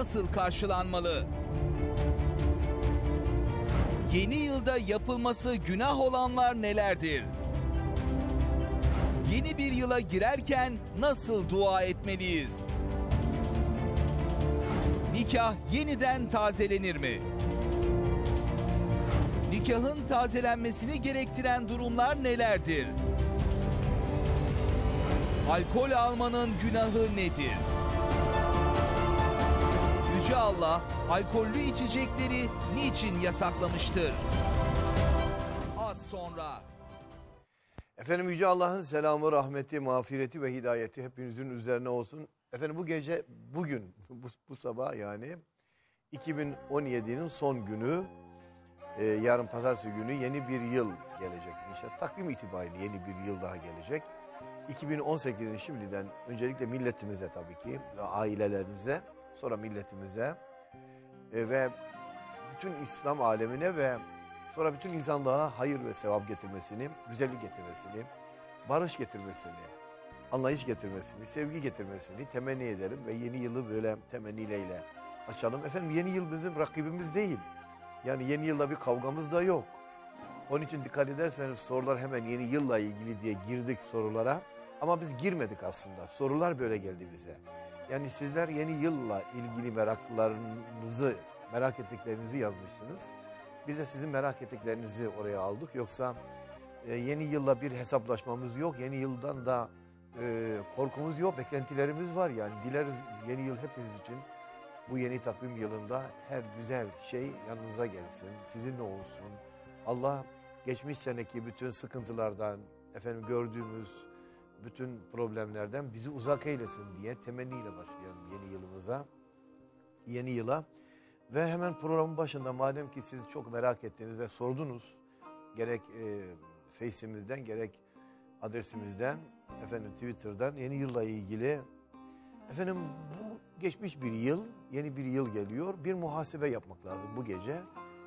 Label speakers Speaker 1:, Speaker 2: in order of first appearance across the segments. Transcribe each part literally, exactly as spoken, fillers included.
Speaker 1: nasıl karşılanmalı? Yeni yılda yapılması günah olanlar nelerdir? Yeni bir yıla girerken nasıl dua etmeliyiz? Nikah yeniden tazelenir mi? Nikahın tazelenmesini gerektiren durumlar nelerdir? Alkol almanın günahı nedir? Yüce Allah alkollü içecekleri niçin yasaklamıştır? Az sonra.
Speaker 2: Efendim Yüce Allah'ın selamı, rahmeti, mağfireti ve hidayeti hepinizin üzerine olsun. Efendim bu gece, bugün, bu, bu sabah yani iki bin on yedi'nin son günü, e, yarın pazartesi günü yeni bir yıl gelecek inşallah. Takvim itibariyle yeni bir yıl daha gelecek. iki bin on sekiz'in şimdiden öncelikle milletimize tabii ki ve ailelerimize, sonra milletimize e, ve bütün İslam alemine ve sonra bütün insanlığa hayır ve sevap getirmesini, güzellik getirmesini, barış getirmesini, anlayış getirmesini, sevgi getirmesini temenni ederim ve yeni yılı böyle temenniyle açalım. Efendim yeni yıl bizim rakibimiz değil. Yani yeni yılda bir kavgamız da yok. Onun için dikkat ederseniz sorular hemen yeni yılla ilgili diye girdik sorulara. Ama biz girmedik aslında. Sorular böyle geldi bize. Yani sizler yeni yılla ilgili meraklarınızı, merak ettiklerinizi yazmışsınız. Biz de sizin merak ettiklerinizi oraya aldık. Yoksa e, yeni yılla bir hesaplaşmamız yok. Yeni yıldan da e, korkumuz yok. Beklentilerimiz var yani. Dileriz yeni yıl hepiniz için bu yeni takvim yılında her güzel şey yanınıza gelsin. Sizinle olsun. Allah geçmiş seneki bütün sıkıntılardan, efendim gördüğümüz bütün problemlerden bizi uzak eylesin diye temenniyle başlayalım yeni yılımıza, yeni yıla. Ve hemen programın başında madem ki siz çok merak ettiniz ve sordunuz, gerek e, Face'imizden gerek adresimizden, efendim Twitter'dan yeni yılla ilgili, efendim bu geçmiş bir yıl, yeni bir yıl geliyor, bir muhasebe yapmak lazım bu gece.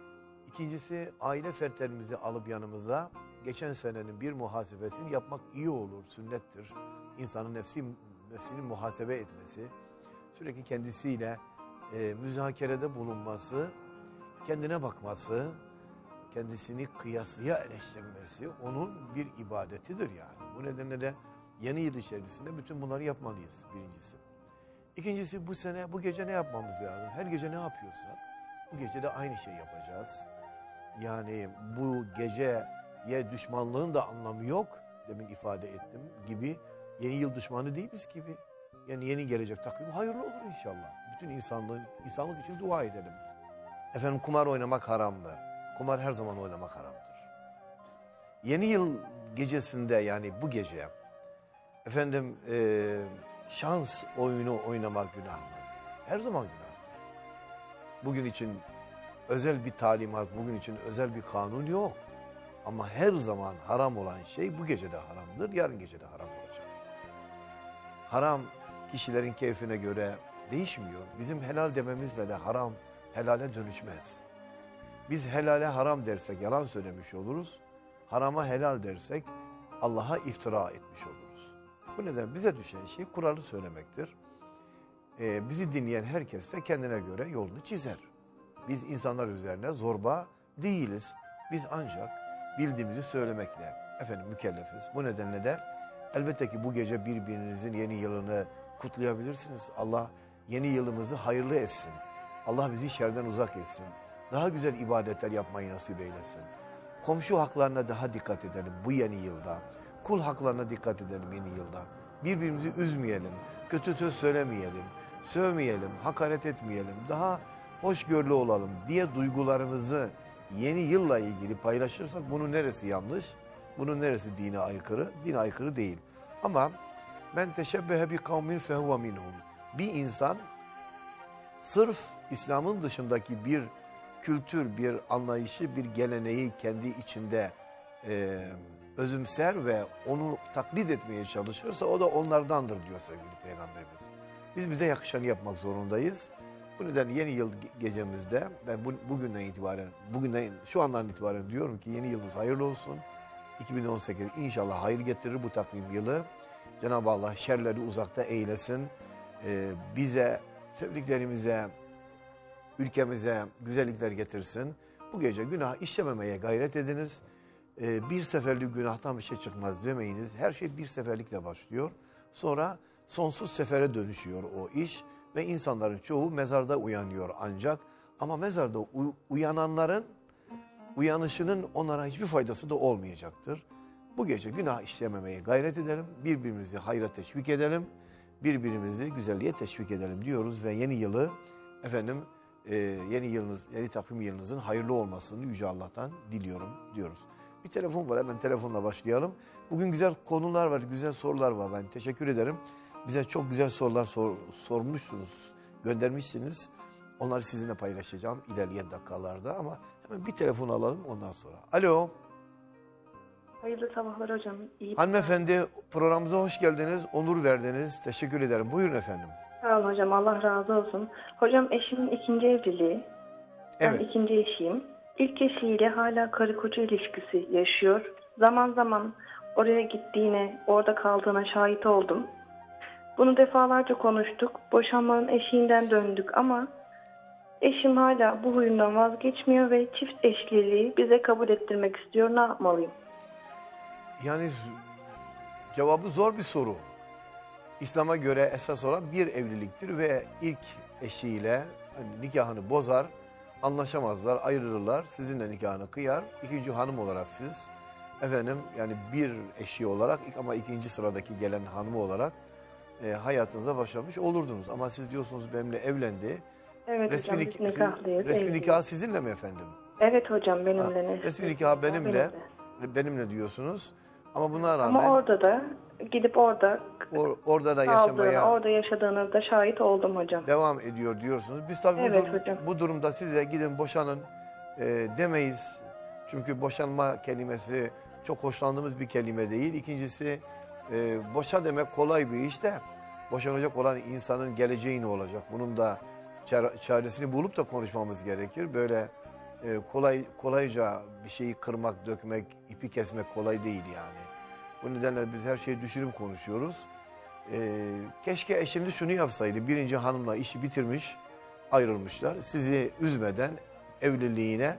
Speaker 2: İkincisi aile fertlerimizi alıp yanımıza geçen senenin bir muhasebesini yapmak iyi olur, sünnettir. İnsanın nefsi, nefsini muhasebe etmesi, sürekli kendisiyle e, müzakerede bulunması, kendine bakması, kendisini kıyasıya eleştirmesi onun bir ibadetidir yani. Bu nedenle de yeni yıl içerisinde bütün bunları yapmalıyız birincisi. İkincisi bu sene, bu gece ne yapmamız lazım? Her gece ne yapıyorsak bu gece de aynı şeyi yapacağız. Yani bu geceye düşmanlığın da anlamı yok. Demin ifade ettim gibi. Yeni yıl düşmanı değiliz gibi. Yani yeni gelecek takvim hayırlı olur inşallah. Bütün insanlığın, insanlık için dua edelim. Efendim kumar oynamak haram mı? Kumar her zaman oynamak haramdır. Yeni yıl gecesinde yani bu gece efendim e, şans oyunu oynamak günah mı? Her zaman günahtır. Bugün için özel bir talimat, bugün için özel bir kanun yok. Ama her zaman haram olan şey bu gece de haramdır, yarın gece de haram olacak. Haram kişilerin keyfine göre değişmiyor. Bizim helal dememizle de haram helale dönüşmez. Biz helale haram dersek yalan söylemiş oluruz. Harama helal dersek Allah'a iftira etmiş oluruz. Bu neden bize düşen şey kuralı söylemektir. Ee, bizi dinleyen herkes de kendine göre yolunu çizer. Biz insanlar üzerine zorba değiliz. Biz ancak bildiğimizi söylemekle efendim mükellefiz. Bu nedenle de elbette ki bu gece birbirinizin yeni yılını kutlayabilirsiniz. Allah yeni yılımızı hayırlı etsin. Allah bizi şerden uzak etsin. Daha güzel ibadetler yapmayı nasip eylesin. Komşu haklarına daha dikkat edelim bu yeni yılda. Kul haklarına dikkat edelim yeni yılda. Birbirimizi üzmeyelim, kötü söz söylemeyelim, sövmeyelim, hakaret etmeyelim. Daha hoşgörülü olalım diye duygularımızı yeni yılla ilgili paylaşırsak bunun neresi yanlış, bunun neresi dine aykırı? Dine aykırı değil. Ama men teşebbehe bi kavmin fehuve minhum. Bir insan sırf İslam'ın dışındaki bir kültür, bir anlayışı, bir geleneği kendi içinde e, özümser ve onu taklit etmeye çalışırsa o da onlardandır diyor sevgili Peygamberimiz. Biz bize yakışanı yapmak zorundayız. Bu nedenle yeni yıl gecemizde ben bu, bugünden itibaren, bugünden şu andan itibaren diyorum ki yeni yılımız hayırlı olsun. iki bin on sekiz inşallah hayır getirir bu takvim yılı. Cenab-ı Allah şerleri uzakta eylesin. Ee, bize, sevdiklerimize ülkemize güzellikler getirsin. Bu gece günah işlememeye gayret ediniz. Ee, bir seferlik günahtan bir şey çıkmaz demeyiniz. Her şey bir seferlikle başlıyor. Sonra sonsuz sefere dönüşüyor o iş ve insanların çoğu mezarda uyanıyor ancak. Ama mezarda u- uyananların uyanışının onlara hiçbir faydası da olmayacaktır. Bu gece günah işlememeye gayret edelim. Birbirimizi hayra teşvik edelim. Birbirimizi güzelliğe teşvik edelim diyoruz ve yeni yılı efendim e, yeni yılınız, yeni takvim yılınızın hayırlı olmasını Yüce Allah'tan diliyorum diyoruz. Bir telefon var, hemen telefonla başlayalım. Bugün güzel konular var, güzel sorular var. Ben teşekkür ederim. Bize çok güzel sorular sor, sormuşsunuz, göndermişsiniz. Onları sizinle paylaşacağım ilerleyen dakikalarda ama hemen bir telefon alalım ondan sonra. Alo.
Speaker 3: Hayırlı sabahlar hocam. İyi
Speaker 2: Hanımefendi, programımıza hoş geldiniz, onur verdiniz. Teşekkür ederim. Buyurun efendim.
Speaker 3: Sağ olun hocam. Allah razı olsun. Hocam eşimin ikinci evliliği. Ben
Speaker 2: Evet.
Speaker 3: ikinci eşiyim. İlk eşiyle hala karı koca ilişkisi yaşıyor. Zaman zaman oraya gittiğine, orada kaldığına şahit oldum. Bunu defalarca konuştuk. Boşanmanın eşiğinden döndük ama eşim hala bu huyundan vazgeçmiyor ve çift eşliliği bize kabul ettirmek istiyor. Ne yapmalıyım?
Speaker 2: Yani cevabı zor bir soru. İslam'a göre esas olan bir evliliktir ve ilk eşiyle hani nikahını bozar, anlaşamazlar, ayrılırlar, sizinle nikahını kıyar. İkinci hanım olarak siz, efendim yani bir eşi olarak ama ikinci sıradaki gelen hanımı olarak e, hayatınıza başlamış olurdunuz. Ama siz diyorsunuz benimle evlendi.
Speaker 3: Evet
Speaker 2: Resmi,
Speaker 3: hocam
Speaker 2: nik-
Speaker 3: biz nikahlıyız.
Speaker 2: resmi
Speaker 3: evliyiz.
Speaker 2: nikah sizinle mi efendim?
Speaker 3: Evet hocam
Speaker 2: Ha,
Speaker 3: benimle. ne-
Speaker 2: resmi nikah benimle,
Speaker 3: benimle.
Speaker 2: benimle diyorsunuz. Ama buna rağmen
Speaker 3: Ama orada da gidip orada
Speaker 2: or- orada da
Speaker 3: kaldığını,
Speaker 2: yaşamaya
Speaker 3: orada yaşadığını da şahit oldum hocam.
Speaker 2: devam ediyor diyorsunuz. Biz tabii bu,
Speaker 3: Evet
Speaker 2: durum-
Speaker 3: hocam.
Speaker 2: bu durumda size gidin boşanın e, demeyiz. Çünkü boşanma kelimesi çok hoşlandığımız bir kelime değil. İkincisi e, boşa demek kolay bir iş de boşanacak olan insanın geleceği ne olacak? Bunun da çare- çaresini bulup da konuşmamız gerekir. Böyle e, kolay kolayca bir şeyi kırmak, dökmek, ipi kesmek kolay değil yani. Bu nedenle biz her şeyi düşünüp konuşuyoruz. Ee, keşke eşiniz şunu yapsaydı. Birinci hanımla işi bitirmiş, ayrılmışlar. Sizi üzmeden evliliğine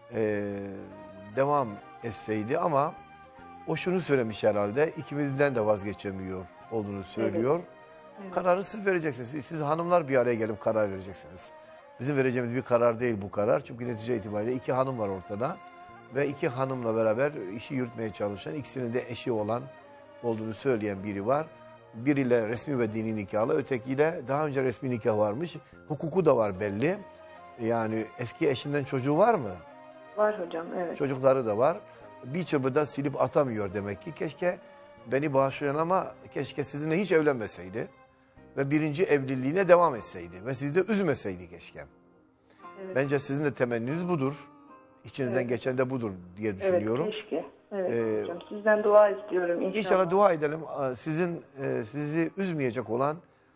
Speaker 2: e, devam etseydi ama o şunu söylemiş herhalde. İkimizden de vazgeçemiyor olduğunu söylüyor.
Speaker 3: Evet.
Speaker 2: Kararı siz vereceksiniz. Siz, siz hanımlar bir araya gelip karar vereceksiniz. Bizim vereceğimiz bir karar değil bu karar. Çünkü netice itibariyle iki hanım var ortada. Ve iki hanımla beraber işi yürütmeye çalışan, ikisinin de eşi olan olduğunu söyleyen biri var. Biriyle resmi ve dini nikahlı, ötekiyle daha önce resmi nikah varmış. Hukuku da var belli. Yani eski eşinden çocuğu var mı?
Speaker 3: Var hocam evet.
Speaker 2: Çocukları da var. Bir çırpıda silip atamıyor demek ki. Keşke beni bağışlayan ama keşke sizinle hiç evlenmeseydi. Ve birinci evliliğine devam etseydi. Ve sizi de üzmeseydi keşke.
Speaker 3: Evet.
Speaker 2: Bence sizin de temenniniz budur. İçinizden
Speaker 3: Evet.
Speaker 2: geçen de budur diye düşünüyorum.
Speaker 3: Evet keşke. Evet
Speaker 2: Ee,
Speaker 3: hocam sizden dua istiyorum inşallah.
Speaker 2: İnşallah dua edelim. Sizin e, sizi üzmeyecek olan,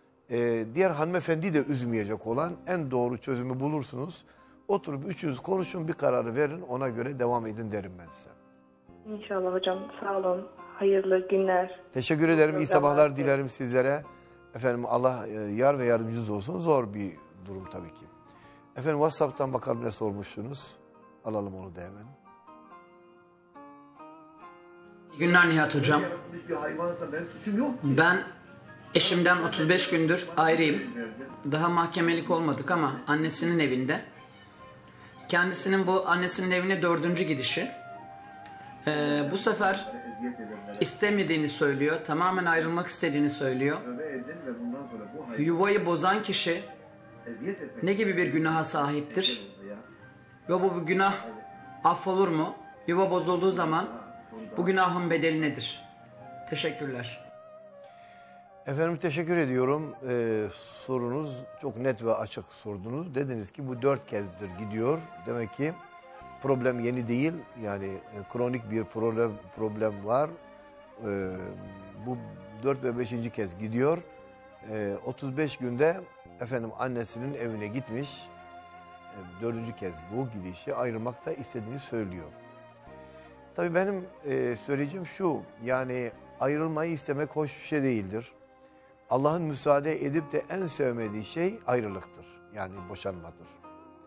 Speaker 2: e, diğer hanımefendi de üzmeyecek olan en doğru çözümü bulursunuz. Oturup üçünüz konuşun, bir kararı verin, ona göre devam edin derim ben size.
Speaker 3: İnşallah hocam sağ olun. Hayırlı günler.
Speaker 2: Teşekkür ederim. İyi sabahlar
Speaker 3: Programlar.
Speaker 2: dilerim sizlere. Efendim Allah e, yar ve yardımcınız olsun. Zor bir durum tabii ki. Efendim WhatsApp'tan bakalım ne sormuşsunuz. Alalım onu da hemen.
Speaker 4: İyi günler Nihat Hocam.
Speaker 2: Bir hayvansa benim suçum yok.
Speaker 4: Ben eşimden otuz beş gündür ayrıyım. Daha mahkemelik olmadık ama annesinin evinde. Kendisinin bu annesinin evine dördüncü gidişi. Ee, bu sefer istemediğini söylüyor. Tamamen ayrılmak istediğini söylüyor. Yuvayı bozan kişi ne gibi bir günaha sahiptir? Ve bu bir günah affolur mu? Yuva bozulduğu zaman bu günahın bedeli nedir? Teşekkürler.
Speaker 2: Efendim teşekkür ediyorum. Ee, sorunuz çok net ve açık sordunuz. Dediniz ki bu dört kezdir gidiyor. Demek ki problem yeni değil. Yani e, kronik bir problem problem var. Ee, bu dört ve beşinci kez gidiyor. Ee, otuz beş günde efendim annesinin evine gitmiş. Ee, dördüncü kez bu gidişi ayrılmak da istediğini söylüyor. Tabii benim e, söyleyeceğim şu. Yani ayrılmayı istemek hoş bir şey değildir. Allah'ın müsaade edip de en sevmediği şey ayrılıktır. Yani boşanmadır.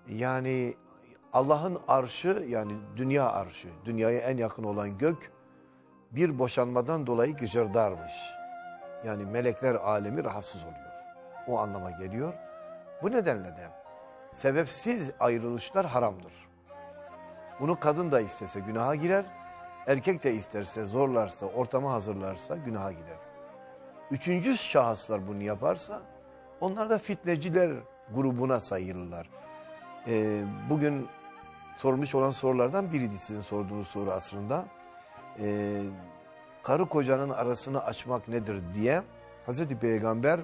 Speaker 2: Yani Allah'ın arşı, yani dünya arşı, dünyaya en yakın olan gök bir boşanmadan dolayı gıcırdarmış. Yani melekler alemi rahatsız oluyor. O anlama geliyor. Bu nedenle de sebepsiz ayrılışlar haramdır. Bunu kadın da istese günaha girer, erkek de isterse, zorlarsa, ortamı hazırlarsa günaha gider. Üçüncü şahıslar bunu yaparsa onlar da fitneciler grubuna sayılırlar. Ee, bugün sormuş olan sorulardan biriydi sizin sorduğunuz soru aslında. Ee, karı kocanın arasını açmak nedir diye Hazreti Peygamber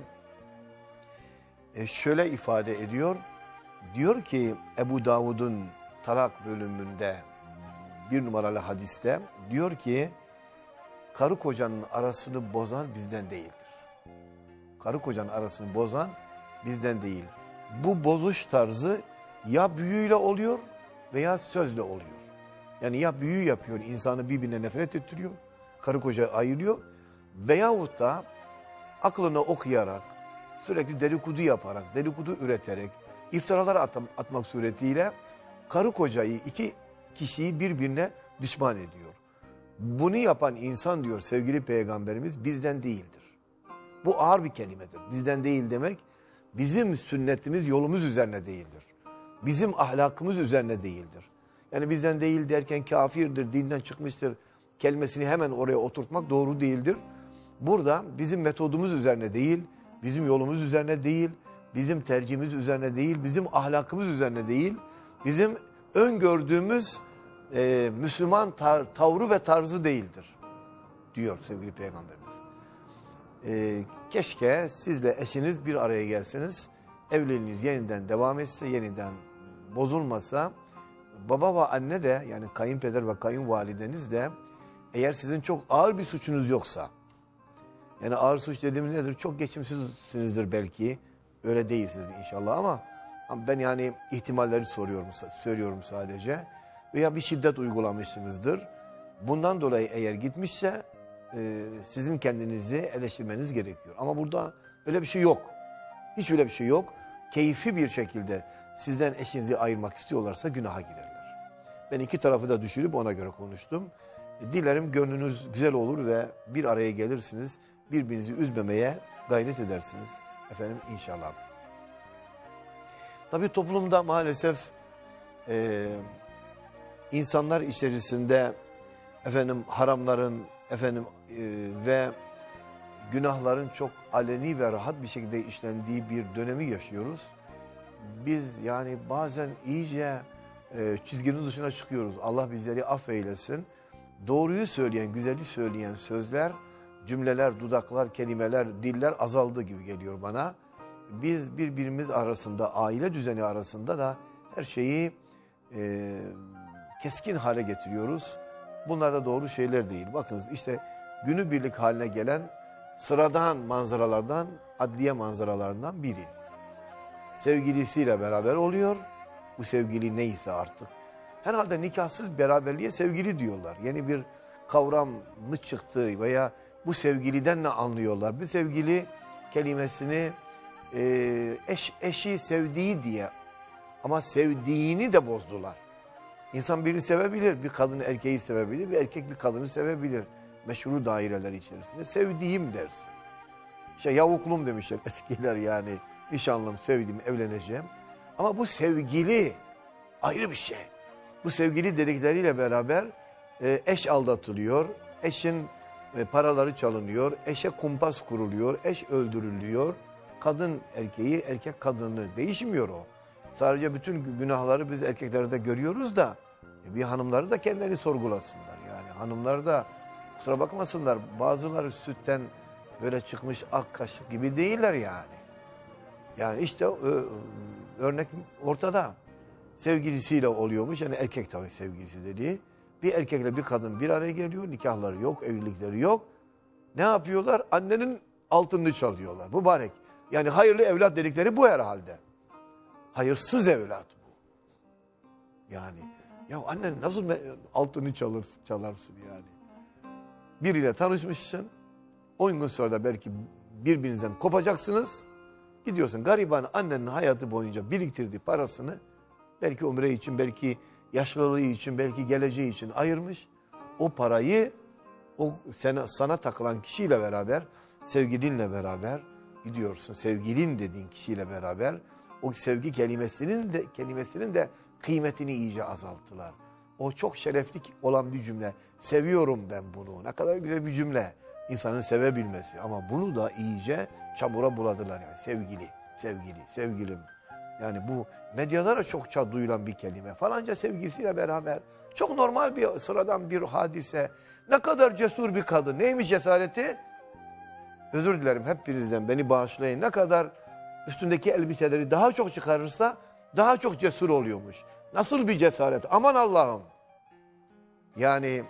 Speaker 2: e, şöyle ifade ediyor. Diyor ki Ebu Davud'un talak bölümünde bir numaralı hadiste diyor ki karı kocanın arasını bozan bizden değildir. Karı kocanın arasını bozan bizden değil. Bu bozuş tarzı ya büyüyle oluyor veya sözle oluyor. Yani ya büyü yapıyor, insanı birbirine nefret ettiriyor, karı koca ayırıyor veyahut da aklını okuyarak, sürekli dedikodu yaparak, dedikodu üreterek, iftiralar at atmak suretiyle karı kocayı, iki kişiyi birbirine düşman ediyor. Bunu yapan insan diyor sevgili Peygamberimiz bizden değildir. Bu ağır bir kelimedir. Bizden değil demek bizim sünnetimiz yolumuz üzerine değildir. Bizim ahlakımız üzerine değildir. Yani bizden değil derken kafirdir, dinden çıkmıştır kelimesini hemen oraya oturtmak doğru değildir. Burada bizim metodumuz üzerine değil, bizim yolumuz üzerine değil, bizim tercihimiz üzerine değil, bizim ahlakımız üzerine değil, bizim öngördüğümüz e, Müslüman tar tavrı ve tarzı değildir diyor sevgili Peygamberimiz. E, keşke sizle eşiniz bir araya gelseniz, evliliğiniz yeniden devam etse, yeniden bozulmasa, baba ve anne de yani kayınpeder ve kayınvalideniz de eğer sizin çok ağır bir suçunuz yoksa, yani ağır suç dediğimiz nedir? Çok geçimsizsinizdir belki, öyle değilsiniz inşallah ama ben yani ihtimalleri soruyorum, söylüyorum sadece. Veya bir şiddet uygulamışsınızdır. Bundan dolayı eğer gitmişse e, sizin kendinizi eleştirmeniz gerekiyor. Ama burada öyle bir şey yok. Hiç öyle bir şey yok. Keyfi bir şekilde sizden eşinizi ayırmak istiyorlarsa günaha girerler. Ben iki tarafı da düşünüp ona göre konuştum. E, dilerim gönlünüz güzel olur ve bir araya gelirsiniz. Birbirinizi üzmemeye gayret edersiniz. Efendim inşallah. Tabii toplumda maalesef e, insanlar içerisinde efendim haramların efendim e, ve günahların çok aleni ve rahat bir şekilde işlendiği bir dönemi yaşıyoruz. Biz yani bazen iyice e, çizginin dışına çıkıyoruz. Allah bizleri affeylesin. Doğruyu söyleyen, güzeli söyleyen sözler, cümleler, dudaklar, kelimeler, diller azaldı gibi geliyor bana. Biz birbirimiz arasında, aile düzeni arasında da her şeyi e, keskin hale getiriyoruz. Bunlar da doğru şeyler değil. Bakınız işte günübirlik haline gelen sıradan manzaralardan, adliye manzaralarından biri. Sevgilisiyle beraber oluyor. Bu sevgili neyse artık. Herhalde nikahsız beraberliğe sevgili diyorlar. Yeni bir kavram mı çıktı veya bu sevgiliden ne anlıyorlar? Bu sevgili kelimesini e, eş, eşi sevdiği diye ama sevdiğini de bozdular. İnsan birini sevebilir, bir kadını erkeği sevebilir, bir erkek bir kadını sevebilir. Meşru daireler içerisinde sevdiğim dersin. İşte yavuklum demişler eskiler yani. Nişanlım, sevdiğim, evleneceğim. Ama bu sevgili ayrı bir şey. Bu sevgili dedikleriyle beraber e, eş aldatılıyor, eşin e, paraları çalınıyor, eşe kumpas kuruluyor, eş öldürülüyor. Kadın erkeği, erkek kadını değişmiyor o. Sadece bütün günahları biz erkeklerde görüyoruz da e, bir hanımları da kendilerini sorgulasınlar. Yani hanımlar da kusura bakmasınlar, bazıları sütten böyle çıkmış ak kaşık gibi değiller yani. Yani işte ö, örnek ortada. Sevgilisiyle oluyormuş, yani erkek tabii sevgilisi dediği. Bir erkekle bir kadın bir araya geliyor, nikahları yok, evlilikleri yok. Ne yapıyorlar? Annenin altını çalıyorlar, mübarek. Yani hayırlı evlat dedikleri bu herhalde. Hayırsız evlat bu. Yani ya annen nasıl altını çalırsın, çalarsın yani. Biriyle tanışmışsın, on gün sonra da belki birbirinizden kopacaksınız. Gidiyorsun gariban annenin hayatı boyunca biriktirdiği parasını Belki umre için, belki yaşlılığı için, belki geleceği için ayırmış. O parayı o sana, sana takılan kişiyle beraber, sevgilinle beraber gidiyorsun. Sevgilin dediğin kişiyle beraber o sevgi kelimesinin de kelimesinin de kıymetini iyice azalttılar. O çok şerefli olan bir cümle. Seviyorum ben bunu. Ne kadar güzel bir cümle. İnsanın sevebilmesi. Ama bunu da iyice çamura buladılar. Yani sevgili, sevgili, sevgilim. Yani bu medyada da çokça duyulan bir kelime. Falanca sevgisiyle beraber çok normal bir sıradan bir hadise. Ne kadar cesur bir kadın. Neymiş cesareti? Özür dilerim hepinizden, beni bağışlayın. Ne kadar üstündeki elbiseleri daha çok çıkarırsa daha çok cesur oluyormuş. Nasıl bir cesaret? Aman Allah'ım. Yani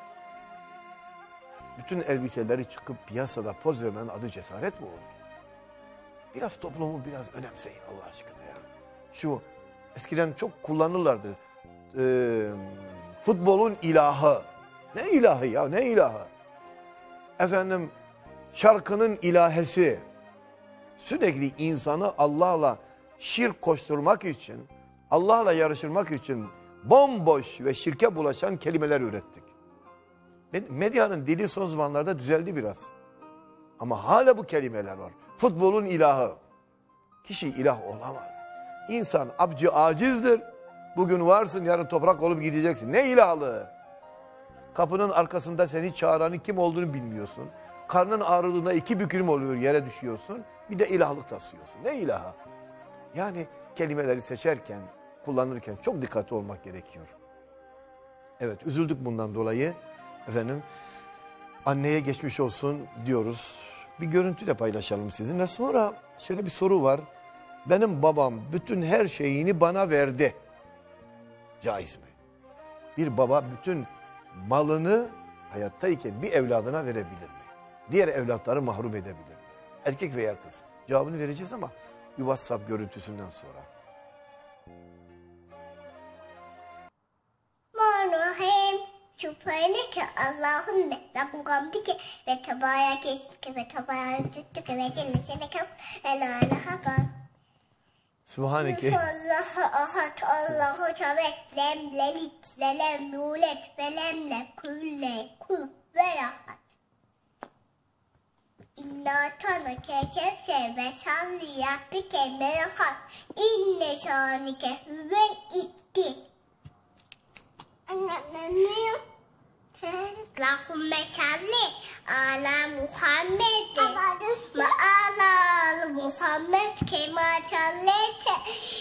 Speaker 2: bütün elbiseleri çıkıp piyasada poz vermenin adı cesaret mi oldu? Biraz toplumu biraz önemseyin Allah aşkına ya. Şu eskiden çok kullanırlardı. Ee, futbolun ilahı. Ne ilahı ya, ne ilahı? Efendim şarkının ilahesi. Sürekli insanı Allah'la şirk koşturmak için, Allah'la yarıştırmak için bomboş ve şirke bulaşan kelimeler ürettik. Medyanın dili son zamanlarda düzeldi biraz. Ama hala bu kelimeler var. Futbolun ilahı. Kişi ilah olamaz. İnsan abcı acizdir. Bugün varsın, yarın toprak olup gideceksin. Ne ilahlığı? Kapının arkasında seni çağıranın kim olduğunu bilmiyorsun. Karnın ağrıdığında iki bükülüm oluyor, yere düşüyorsun. Bir de ilahlık taslıyorsun. Ne ilahı? Yani kelimeleri seçerken, kullanırken çok dikkatli olmak gerekiyor. Evet, üzüldük bundan dolayı. Efendim, anneye geçmiş olsun diyoruz. Bir görüntü de paylaşalım sizinle. Sonra şöyle bir soru var. Benim babam bütün her şeyini bana verdi. Caiz mi? Bir baba bütün malını hayattayken bir evladına verebilir mi? Diğer evlatları mahrum edebilir mi? Erkek veya kız. Cevabını vereceğiz ama bir WhatsApp görüntüsünden sonra.
Speaker 5: Bismillahirrahmanirrahim. Sübhaneke Allahümme ve bugamdike ve tebaya kesike ve tebaya tuttuke ve celletine ve la ilahe gar.
Speaker 2: Subhaneke.
Speaker 5: Allahu ahad, Allahu samet, lem lelit, lelem yulet, ve lem lekulle, kul ve ahad. İnna tanake kefse ve salli yapike melakat. İnne şanike ve itti. Anlamıyorum. Allahümme salli ala Muhammed ve ala Muhammed kema sallete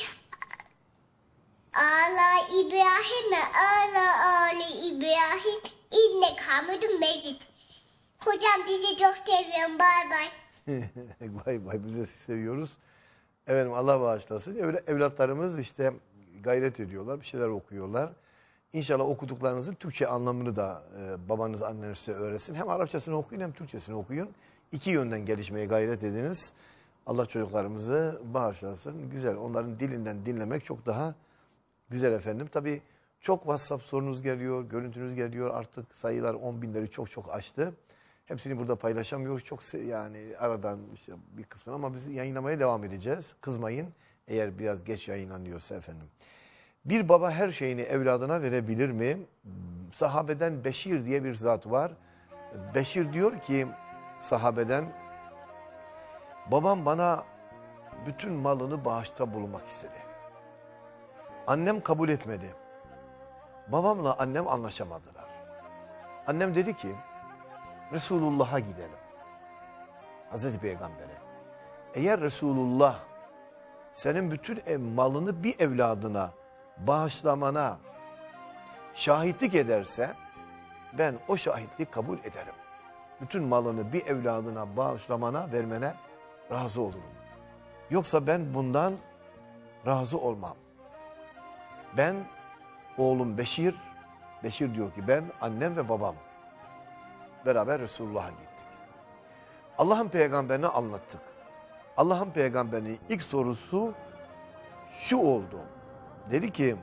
Speaker 5: ala İbrahim ve ala ali İbrahim innek hamidun mecid. Hocam sizi çok seviyorum. Bay bay.
Speaker 2: Bay bay, biz de sizi seviyoruz. Efendim Allah bağışlasın. Öyle evlatlarımız işte gayret ediyorlar, bir şeyler okuyorlar. İnşallah okuduklarınızın Türkçe anlamını da e, babanız, anneniz size öğretsin. Hem Arapçasını okuyun hem Türkçesini okuyun. İki yönden gelişmeye gayret ediniz. Allah çocuklarımızı bağışlasın. Güzel, onların dilinden dinlemek çok daha güzel efendim. Tabii çok WhatsApp sorunuz geliyor, görüntünüz geliyor. Artık sayılar on binleri çok çok aştı. Hepsini burada paylaşamıyoruz. Çok yani aradan işte bir kısmını ama biz yayınlamaya devam edeceğiz. Kızmayın eğer biraz geç yayınlanıyorsa efendim. Bir baba her şeyini evladına verebilir mi? Sahabeden Beşir diye bir zat var. Beşir diyor ki sahabeden, babam bana bütün malını bağışta bulunmak istedi. Annem kabul etmedi. Babamla annem anlaşamadılar. Annem dedi ki Resulullah'a gidelim. Hazreti Peygamber'e. Eğer Resulullah senin bütün malını bir evladına bağışlamana şahitlik ederse ben o şahitliği kabul ederim. Bütün malını bir evladına bağışlamana, vermene razı olurum. Yoksa ben bundan razı olmam. Ben oğlum Beşir, Beşir diyor ki ben annem ve babam beraber Resulullah'a gittik. Allah'ın peygamberine anlattık. Allah'ın peygamberinin ilk sorusu şu oldu. Dedi ki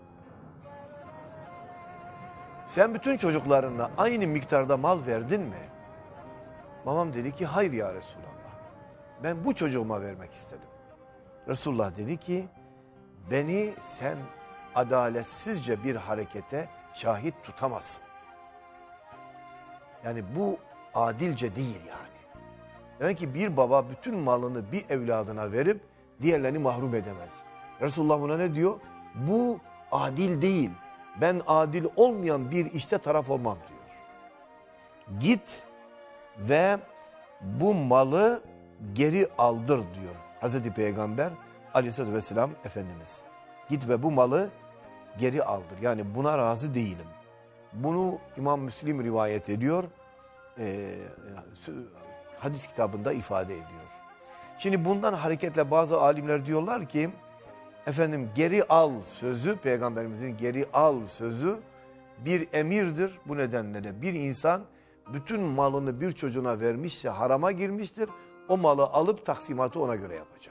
Speaker 2: sen bütün çocuklarına aynı miktarda mal verdin mi? Babam dedi ki hayır ya Resulallah. Ben bu çocuğuma vermek istedim. Resulullah dedi ki beni sen adaletsizce bir harekete şahit tutamazsın. Yani bu adilce değil yani. Demek ki bir baba bütün malını bir evladına verip diğerlerini mahrum edemez. Resulullah buna ne diyor? Bu adil değil. Ben adil olmayan bir işte taraf olmam diyor. Git ve bu malı geri aldır diyor Hazreti Peygamber Aleyhisselatü Vesselam Efendimiz. Git ve bu malı geri aldır. Yani buna razı değilim. Bunu İmam Müslim rivayet ediyor. Ee, hadis kitabında ifade ediyor. Şimdi bundan hareketle bazı alimler diyorlar ki efendim geri al sözü, Peygamberimizin geri al sözü bir emirdir. Bu nedenle de bir insan bütün malını bir çocuğuna vermişse harama girmiştir. O malı alıp taksimatı ona göre yapacak.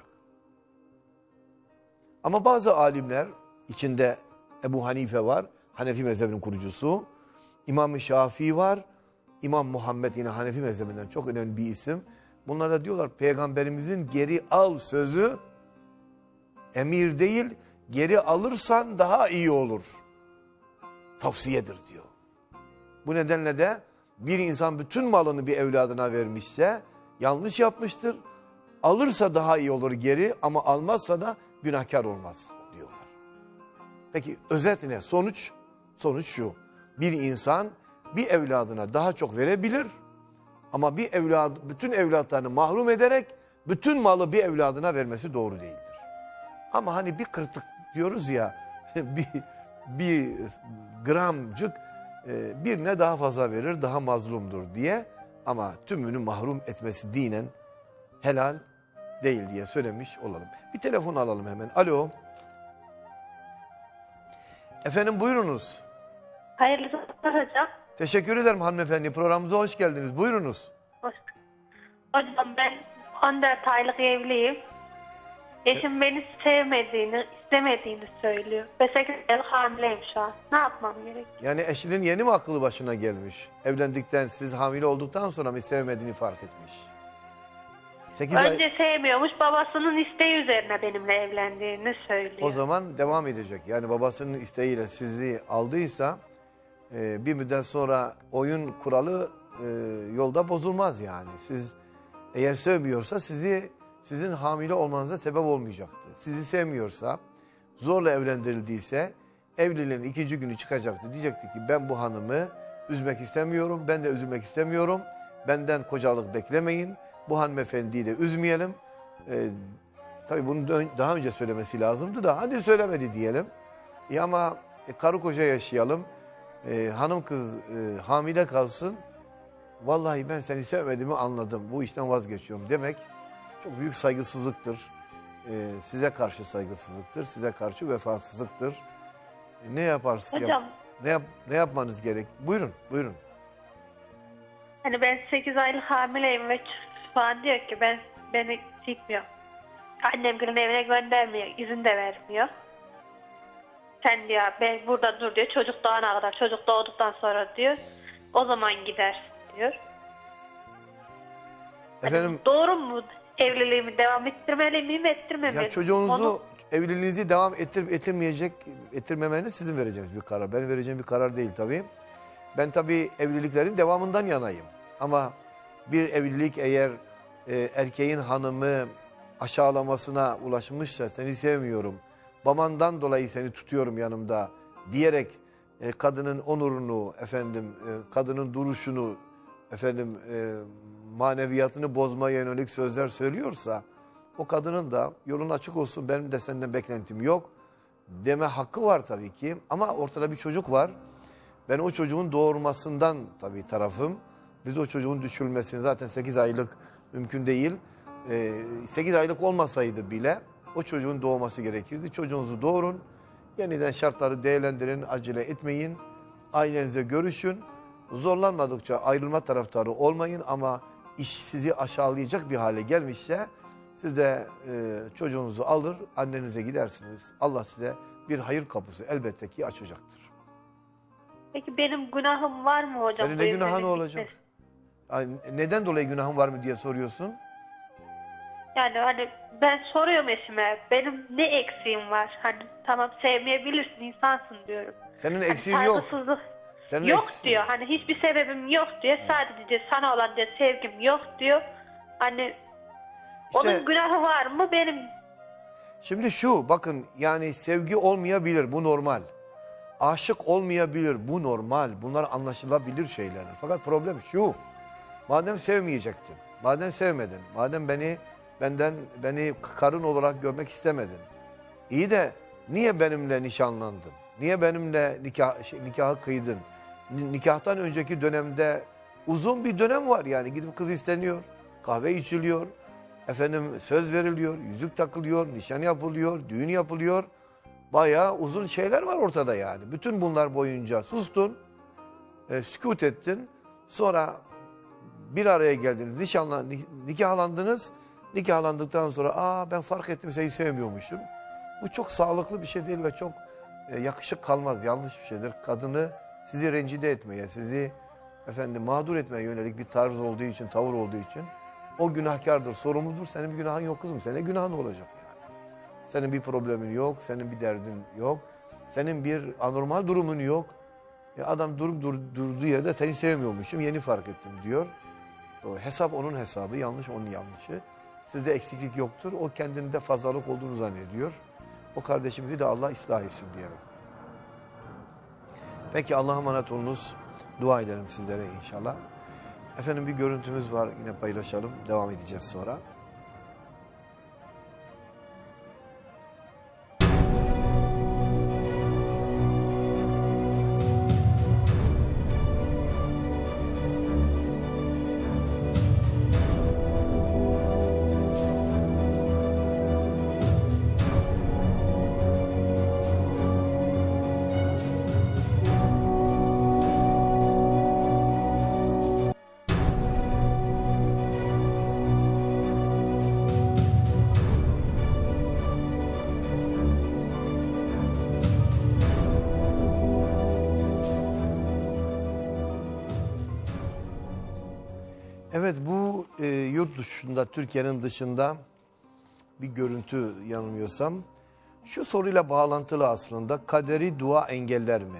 Speaker 2: Ama bazı alimler, içinde Ebu Hanife var, Hanefi mezhebinin kurucusu, İmam-ı Şafii var, İmam Muhammed yine Hanefi mezhebinden çok önemli bir isim. Bunlar da diyorlar Peygamberimizin geri al sözü emir değil, geri alırsan daha iyi olur. Tavsiyedir diyor. Bu nedenle de bir insan bütün malını bir evladına vermişse yanlış yapmıştır. Alırsa daha iyi olur geri ama almazsa da günahkar olmaz diyorlar. Peki özet ne? Sonuç? Sonuç şu. Bir insan bir evladına daha çok verebilir ama bir evlad, bütün evlatlarını mahrum ederek bütün malı bir evladına vermesi doğru değildir. Ama hani bir kırtık diyoruz ya bir, bir gramcık e, birine daha fazla verir daha mazlumdur diye ama tümünü mahrum etmesi dinen helal değil diye söylemiş olalım. Bir telefon alalım hemen. Alo. Efendim buyurunuz.
Speaker 6: Hayırlı sabahlar hocam.
Speaker 2: Teşekkür ederim hanımefendi. Programımıza hoş geldiniz. Buyurunuz.
Speaker 6: Hoş. Hocam ben on dört aylık evliyim. Eşim beni sevmediğini, istemediğini söylüyor. Ve sekiz aylık hamileyim şu an. Ne yapmam gerek?
Speaker 2: Yani eşinin yeni mi aklı başına gelmiş? Evlendikten, siz hamile olduktan sonra mı sevmediğini fark etmiş? sekiz
Speaker 6: Önce
Speaker 2: ay...
Speaker 6: sevmiyormuş, babasının isteği üzerine benimle evlendiğini söylüyor.
Speaker 2: O zaman devam edecek. Yani babasının isteğiyle sizi aldıysa e, bir müddet sonra oyun kuralı e, yolda bozulmaz yani. Siz eğer sevmiyorsa sizi sizin hamile olmanıza sebep olmayacaktı. Sizi sevmiyorsa, zorla evlendirildiyse evliliğin ikinci günü çıkacaktı. Diyecekti ki ben bu hanımı üzmek istemiyorum, ben de üzülmek istemiyorum. Benden kocalık beklemeyin. Bu hanımefendiyi de üzmeyelim. Ee, tabii bunu daha önce söylemesi lazımdı da hadi söylemedi diyelim. E ama e, karı koca yaşayalım. E, hanım kız e, hamile kalsın. Vallahi ben seni sevmediğimi anladım. Bu işten vazgeçiyorum demek çok büyük saygısızlıktır. E, size karşı saygısızlıktır. Size karşı vefasızlıktır. E, ne yaparsınız?
Speaker 6: Hocam.
Speaker 2: Yap, ne, yap, ne yapmanız gerek? Buyurun, buyurun.
Speaker 6: Hani ben sekiz aylık hamileyim ve falan diyor ki ben beni gitmiyor. Annem gelin evine göndermiyor, izin de vermiyor. Sen diyor ben burada dur diyor, çocuk doğana kadar, çocuk doğduktan sonra diyor, o zaman gidersin diyor.
Speaker 2: Efendim,
Speaker 6: hani doğru mu? Evliliğimi devam ettirmeli miyim, ettirmemeliyim?
Speaker 2: ya çocuğunuzu,
Speaker 6: Onu...
Speaker 2: evliliğinizi devam ettir, ettirmeyecek, ettirmemeniz sizin vereceğiniz bir karar. Benim vereceğim bir karar değil tabii. Ben tabii evliliklerin devamından yanayım. Ama bir evlilik eğer e, erkeğin hanımı aşağılamasına ulaşmışsa, seni sevmiyorum, babandan dolayı seni tutuyorum yanımda diyerek e, kadının onurunu, efendim, e, kadının duruşunu, efendim, e, maneviyatını bozmaya yönelik sözler söylüyorsa, o kadının da yolun açık olsun, benim de senden beklentim yok deme hakkı var tabii ki. Ama ortada bir çocuk var. Ben o çocuğun doğurmasından tabii tarafım. Biz o çocuğun düşürülmesini zaten sekiz aylık mümkün değil. sekiz aylık olmasaydı bile o çocuğun doğması gerekirdi. Çocuğunuzu doğurun. Yeniden şartları değerlendirin, acele etmeyin. Ailenize görüşün. Zorlanmadıkça ayrılma taraftarı olmayın ama iş sizi aşağılayacak bir hale gelmişse siz de e, çocuğunuzu alır, annenize gidersiniz. Allah size bir hayır kapısı elbette ki açacaktır.
Speaker 6: Peki benim günahım var mı hocam?
Speaker 2: Senin ne günahın olacak? Neden dolayı günahın var mı diye soruyorsun?
Speaker 6: Yani hani ben soruyorum eşime, benim ne eksiğim var? Hani tamam sevmeyebilirsin, insansın diyorum.
Speaker 2: Senin
Speaker 6: Hani
Speaker 2: eksiğin yok.
Speaker 6: saygısızlık
Speaker 2: Senin
Speaker 6: yok
Speaker 2: eksiğin-
Speaker 6: diyor. Hani hiçbir sebebim yok diyor. Sadece sana olan diyor, sevgim yok diyor. Hani
Speaker 2: İşte-
Speaker 6: onun günahı var mı? Benim
Speaker 2: Şimdi şu bakın, yani sevgi olmayabilir, bu normal. Aşık olmayabilir, bu normal. Bunlar anlaşılabilir şeylerdir. Fakat problem şu: madem sevmeyecektin, madem sevmedin, madem beni benden beni karın olarak görmek istemedin, iyi de niye benimle nişanlandın? Niye benimle nikah şey, nikahı kıydın? Ni- Nikahtan önceki dönemde uzun bir dönem var, yani gidip kız isteniyor, kahve içiliyor, efendim söz veriliyor, yüzük takılıyor, nişan yapılıyor, düğün yapılıyor. Bayağı uzun şeyler var ortada yani. Bütün bunlar boyunca sustun, e, sükut ettin. Sonra bir araya geldiniz, nişanlan, nikahlandınız. Nikahlandıktan sonra aa ben fark ettim seni sevmiyormuşum. Bu çok sağlıklı bir şey değil ve çok e, yakışık kalmaz, yanlış bir şeydir. Kadını sizi rencide etmeye, sizi efendim mağdur etmeye yönelik bir tarz olduğu için, tavır olduğu için o günahkardır, sorumludur. Senin bir günahın yok kızım. Senin günahın olacak yani. Senin bir problemin yok, senin bir derdin yok. Senin bir anormal durumun yok. E adam durup dur, durduğu yerde seni sevmiyormuşum, yeni fark ettim diyor. O hesap onun hesabı, yanlış onun yanlışı. Sizde eksiklik yoktur. O kendinde fazlalık olduğunu zannediyor. O kardeşimizi de Allah ıslah etsin diyelim. Peki Allah'a emanet olunuz. Dua edelim sizlere inşallah. Efendim bir görüntümüz var, yine paylaşalım. Devam edeceğiz sonra. Evet, bu e, yurt dışında, Türkiye'nin dışında bir görüntü yanılmıyorsam. Şu soruyla bağlantılı aslında, kaderi dua engeller mi?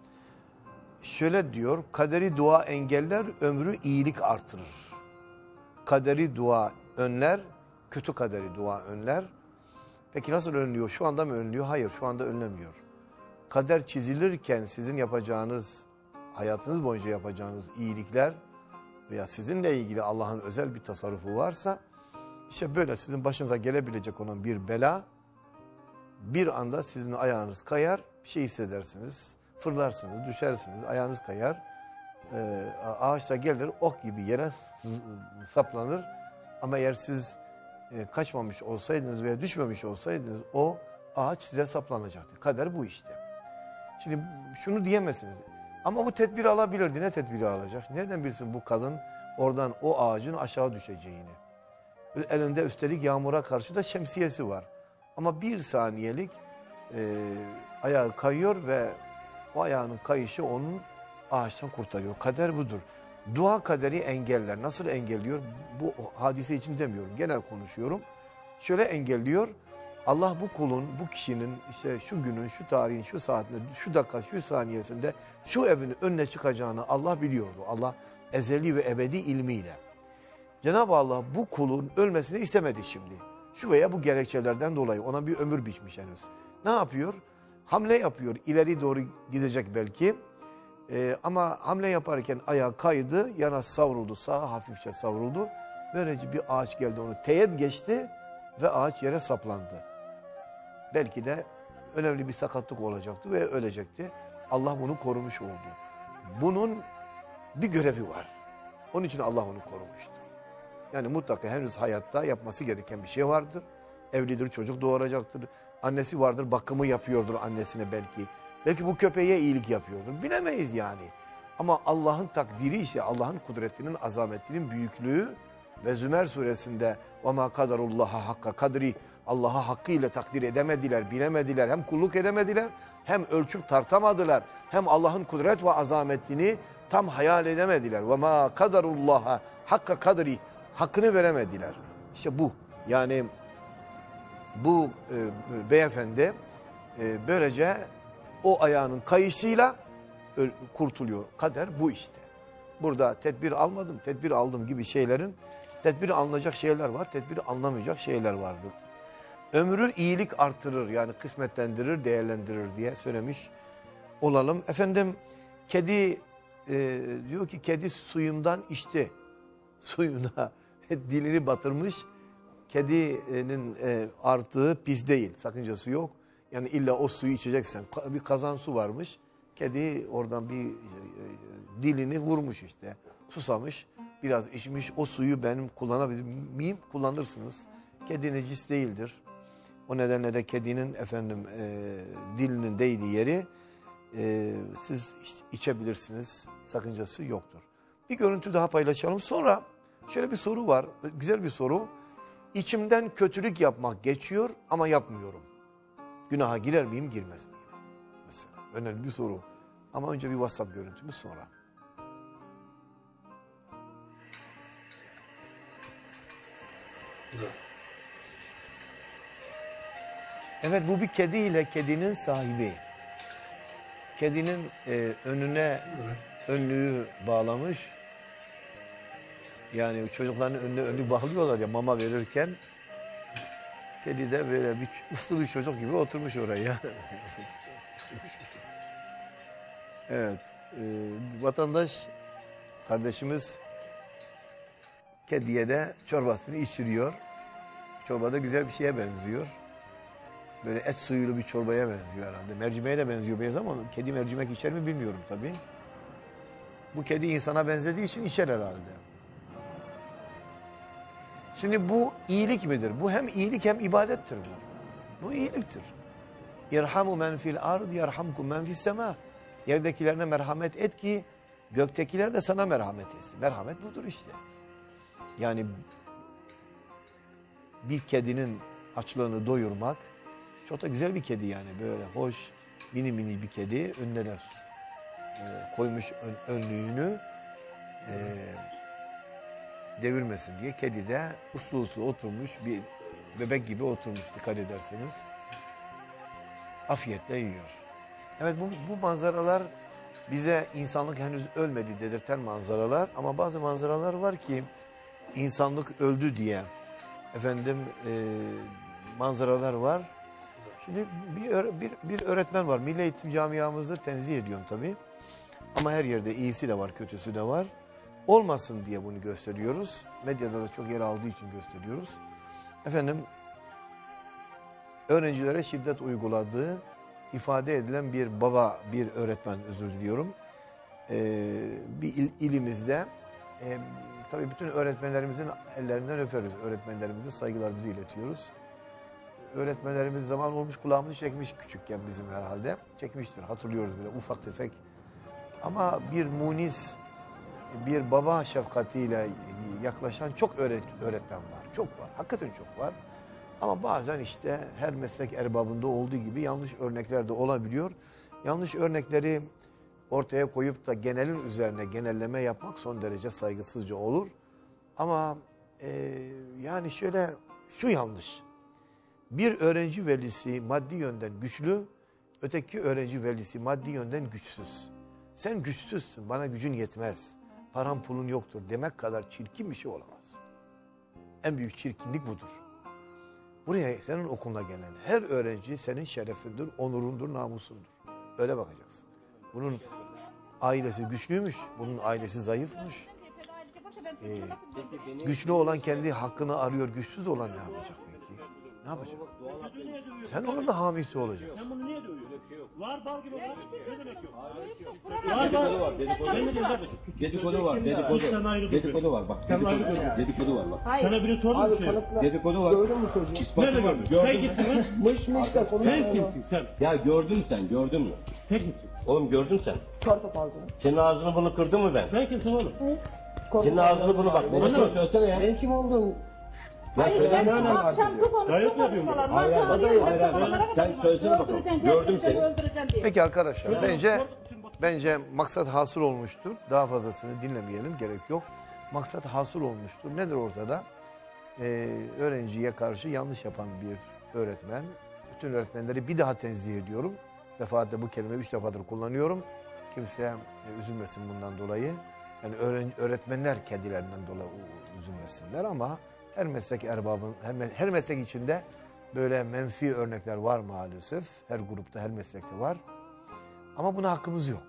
Speaker 2: Şöyle diyor, kaderi dua engeller, ömrü iyilik artırır. Kaderi dua önler, kötü kaderi dua önler. Peki nasıl önlüyor? Şu anda mı önlüyor? Hayır, şu anda önlemiyor. Kader çizilirken sizin yapacağınız, hayatınız boyunca yapacağınız iyilikler veya sizinle ilgili Allah'ın özel bir tasarrufu varsa, işte böyle sizin başınıza gelebilecek olan bir bela, bir anda sizin ayağınız kayar, bir şey hissedersiniz, fırlarsınız, düşersiniz, ayağınız kayar, e, ağaçta gelir, ok gibi yere saplanır. Ama eğer siz e, kaçmamış olsaydınız veya düşmemiş olsaydınız, o ağaç size saplanacaktı. Kader bu işte. Şimdi şunu diyemezsiniz. Ama bu tedbiri alabilirdi. Ne tedbiri alacak? Nereden bilsin bu kadın oradan o ağacın aşağı düşeceğini? Elinde üstelik yağmura karşı da şemsiyesi var. Ama bir saniyelik e, ayağı kayıyor ve o ayağının kayışı onun ağaçtan kurtarıyor. Kader budur. Dua kaderi engeller. Nasıl engelliyor? Bu hadise için demiyorum. Genel konuşuyorum. Şöyle engelliyor. Allah bu kulun, bu kişinin işte şu günün, şu tarihin, şu saatinde, şu dakika, şu saniyesinde şu evin önüne çıkacağını Allah biliyordu. Allah ezeli ve ebedi ilmiyle. Cenab-ı Allah bu kulun ölmesini istemedi şimdi. Şu veya bu gerekçelerden dolayı ona bir ömür biçmiş henüz. Ne yapıyor? Hamle yapıyor. İleri doğru gidecek belki. Ee, ama hamle yaparken ayağı kaydı, yana savruldu, sağa hafifçe savruldu. Böylece bir ağaç geldi, onu teğet geçti ve ağaç yere saplandı. Belki de önemli bir sakatlık olacaktı ve ölecekti. Allah bunu korumuş oldu. Bunun bir görevi var. Onun için Allah onu korumuştur. Yani mutlaka henüz hayatta yapması gereken bir şey vardır. Evlidir, çocuk doğuracaktır. Annesi vardır, bakımı yapıyordur annesine belki. Belki bu köpeğe iyilik yapıyordur. Bilemeyiz yani. Ama Allah'ın takdiri ise Allah'ın kudretinin, azametinin büyüklüğü ve Zümer suresinde وَمَا قَدَرُ اللّٰهَ حَقَّ kadri, Allah'a hakkıyla takdir edemediler, bilemediler. Hem kulluk edemediler, hem ölçüp tartamadılar. Hem Allah'ın kudret ve azametini tam hayal edemediler. وَمَا قَدَرُ اللّٰهَ حَقَّ kadri, hakkını veremediler. İşte bu. Yani bu e, beyefendi e, böylece o ayağının kayışıyla öl- kurtuluyor. Kader bu işte. Burada tedbir almadım, tedbir aldım gibi şeylerin, tedbir alınacak şeyler var, tedbir alınamayacak şeyler vardır. Ömrü iyilik artırır, yani kısmetlendirir, değerlendirir diye söylemiş olalım. Efendim, kedi e, diyor ki kedi suyumdan içti. Suyuna dilini batırmış. Kedinin e, artığı pis değil, sakıncası yok. Yani illa o suyu içeceksen, Ka- bir kazan su varmış. Kedi oradan bir e, dilini vurmuş işte. Susamış, biraz içmiş. O suyu benim kullanabilir miyim? Kullanırsınız. Kedi necis değildir. O nedenle de kedinin efendim e, dilinin değdiği yeri e, siz iç- içebilirsiniz. Sakıncası yoktur. Bir görüntü daha paylaşalım. Sonra şöyle bir soru var. Güzel bir soru. İçimden kötülük yapmak geçiyor ama yapmıyorum. Günaha girer miyim, girmez miyim? Mesela önemli bir soru. Ama önce bir WhatsApp görüntümüz sonra. Evet, bu bir kedi ile kedinin sahibi. Kedinin e, önüne önlüğü bağlamış. Yani çocukların önüne önlük bağlıyorlar ya mama verirken. Kedi de böyle bir uslu bir çocuk gibi oturmuş oraya. Evet. E, vatandaş kardeşimiz kediye de çorbasını içiriyor. Çorba da güzel bir şeye benziyor. Böyle et suyulu bir çorbaya benziyor herhalde. Mercimeğe de benziyor biraz ama kedi mercimek içer mi bilmiyorum tabii. Bu kedi insana benzediği için içer herhalde. Şimdi bu iyilik midir? Bu hem iyilik hem ibadettir bu. Bu iyiliktir. İrhamu men fil ard yerhamkum men fis sema. Yerdekilerine merhamet et ki göktekiler de sana merhamet etsin. Merhamet budur işte. Yani bir kedinin açlığını doyurmak çok da güzel bir kedi yani. Böyle hoş, mini mini bir kedi. Önüne de e, koymuş ön, önlüğünü e, devirmesin diye. Kedi de uslu uslu oturmuş, bir bebek gibi oturmuş dikkat ederseniz. Afiyetle yiyor. Evet, bu, bu manzaralar bize insanlık henüz ölmedi dedirten manzaralar. Ama bazı manzaralar var ki insanlık öldü diye efendim e, manzaralar var. Şimdi bir, bir, bir öğretmen var. Milli Eğitim camiamızı tenzih ediyorum tabii. Ama her yerde iyisi de var, kötüsü de var. Olmasın diye bunu gösteriyoruz. Medyada da çok yer aldığı için gösteriyoruz. Efendim, öğrencilere şiddet uyguladığı ifade edilen bir baba, bir öğretmen, özür diliyorum. Ee, bir il, ilimizde, e, tabii bütün öğretmenlerimizin ellerinden öperiz. Öğretmenlerimize saygılarımızı iletiyoruz. Öğretmenlerimiz zaman olmuş kulağımızı çekmiş küçükken bizim herhalde. Çekmiştir, hatırlıyoruz bile ufak tefek. Ama bir munis, bir baba şefkatiyle yaklaşan çok öğret öğretmen var. Çok var, hakikaten çok var. Ama bazen işte her meslek erbabında olduğu gibi yanlış örnekler de olabiliyor. Yanlış örnekleri ortaya koyup da genelin üzerine genelleme yapmak son derece saygısızca olur. Ama e, yani şöyle, şu yanlış. Bir öğrenci velisi maddi yönden güçlü, öteki öğrenci velisi maddi yönden güçsüz. Sen güçsüzsün, bana gücün yetmez, paran pulun yoktur demek kadar çirkin bir şey olamaz. En büyük çirkinlik budur. Buraya senin okuluna gelen her öğrenci senin şerefindir, onurundur, namusundur. Öyle bakacaksın. Bunun ailesi güçlüymüş, bunun ailesi zayıfmış. Ee, güçlü olan kendi hakkını arıyor, güçsüz olan ne yapacak peki? Ne yapacak? Sen onun da hamisi olacaksın.
Speaker 7: Sen bunu niye dövüyorsun? Var bal gibi var. Ne demek yok? Var bal var.
Speaker 8: Dedikodu var. Dedikodu.
Speaker 7: Sen ayrı
Speaker 8: Dedikodu var. Bak.
Speaker 7: Sen ayrı
Speaker 8: Dedikodu,
Speaker 7: dur.
Speaker 8: dedikodu var bak.
Speaker 7: Sana biri sordu mu şey?
Speaker 8: Dedikodu var.
Speaker 9: Gördün mü çocuğu?
Speaker 7: Nerede gördün? Sen kimsin lan?
Speaker 9: Mış mış da konuşma.
Speaker 7: Sen kimsin sen?
Speaker 8: Ya gördün sen, gördün mü?
Speaker 7: Sen kimsin?
Speaker 8: Oğlum gördün sen.
Speaker 9: Kartop ağzını.
Speaker 8: Senin ağzını bunu kırdım mı ben?
Speaker 7: Sen kimsin oğlum?
Speaker 8: Senin ağzını bunu bak. Bana sor, söylesene ya.
Speaker 9: Ben kim olduğum?
Speaker 8: Ya söyle.
Speaker 9: Ne ne var?
Speaker 7: Dayak mı yapıyorsun?
Speaker 8: Hayır, hayır, hayır, hayır. Sen söylesene bakalım. Gördüm seni.
Speaker 2: Peki arkadaşlar, bence bence maksat hasıl olmuştur. Daha fazlasını dinlemeyelim, gerek yok. Maksat hasıl olmuştur. Nedir ortada? e, öğrenciye karşı yanlış yapan bir öğretmen. Bütün öğretmenleri bir daha tenzih ediyorum. Defaatle bu kelimeyi üç defadır kullanıyorum. Kimse e, üzülmesin bundan dolayı. Yani öğren, öğretmenler kendilerinden dolayı üzülmesinler ama her meslek erbabın, her, her meslek içinde böyle menfi örnekler var maalesef. Her grupta, her meslekte var. Ama buna hakkımız yok.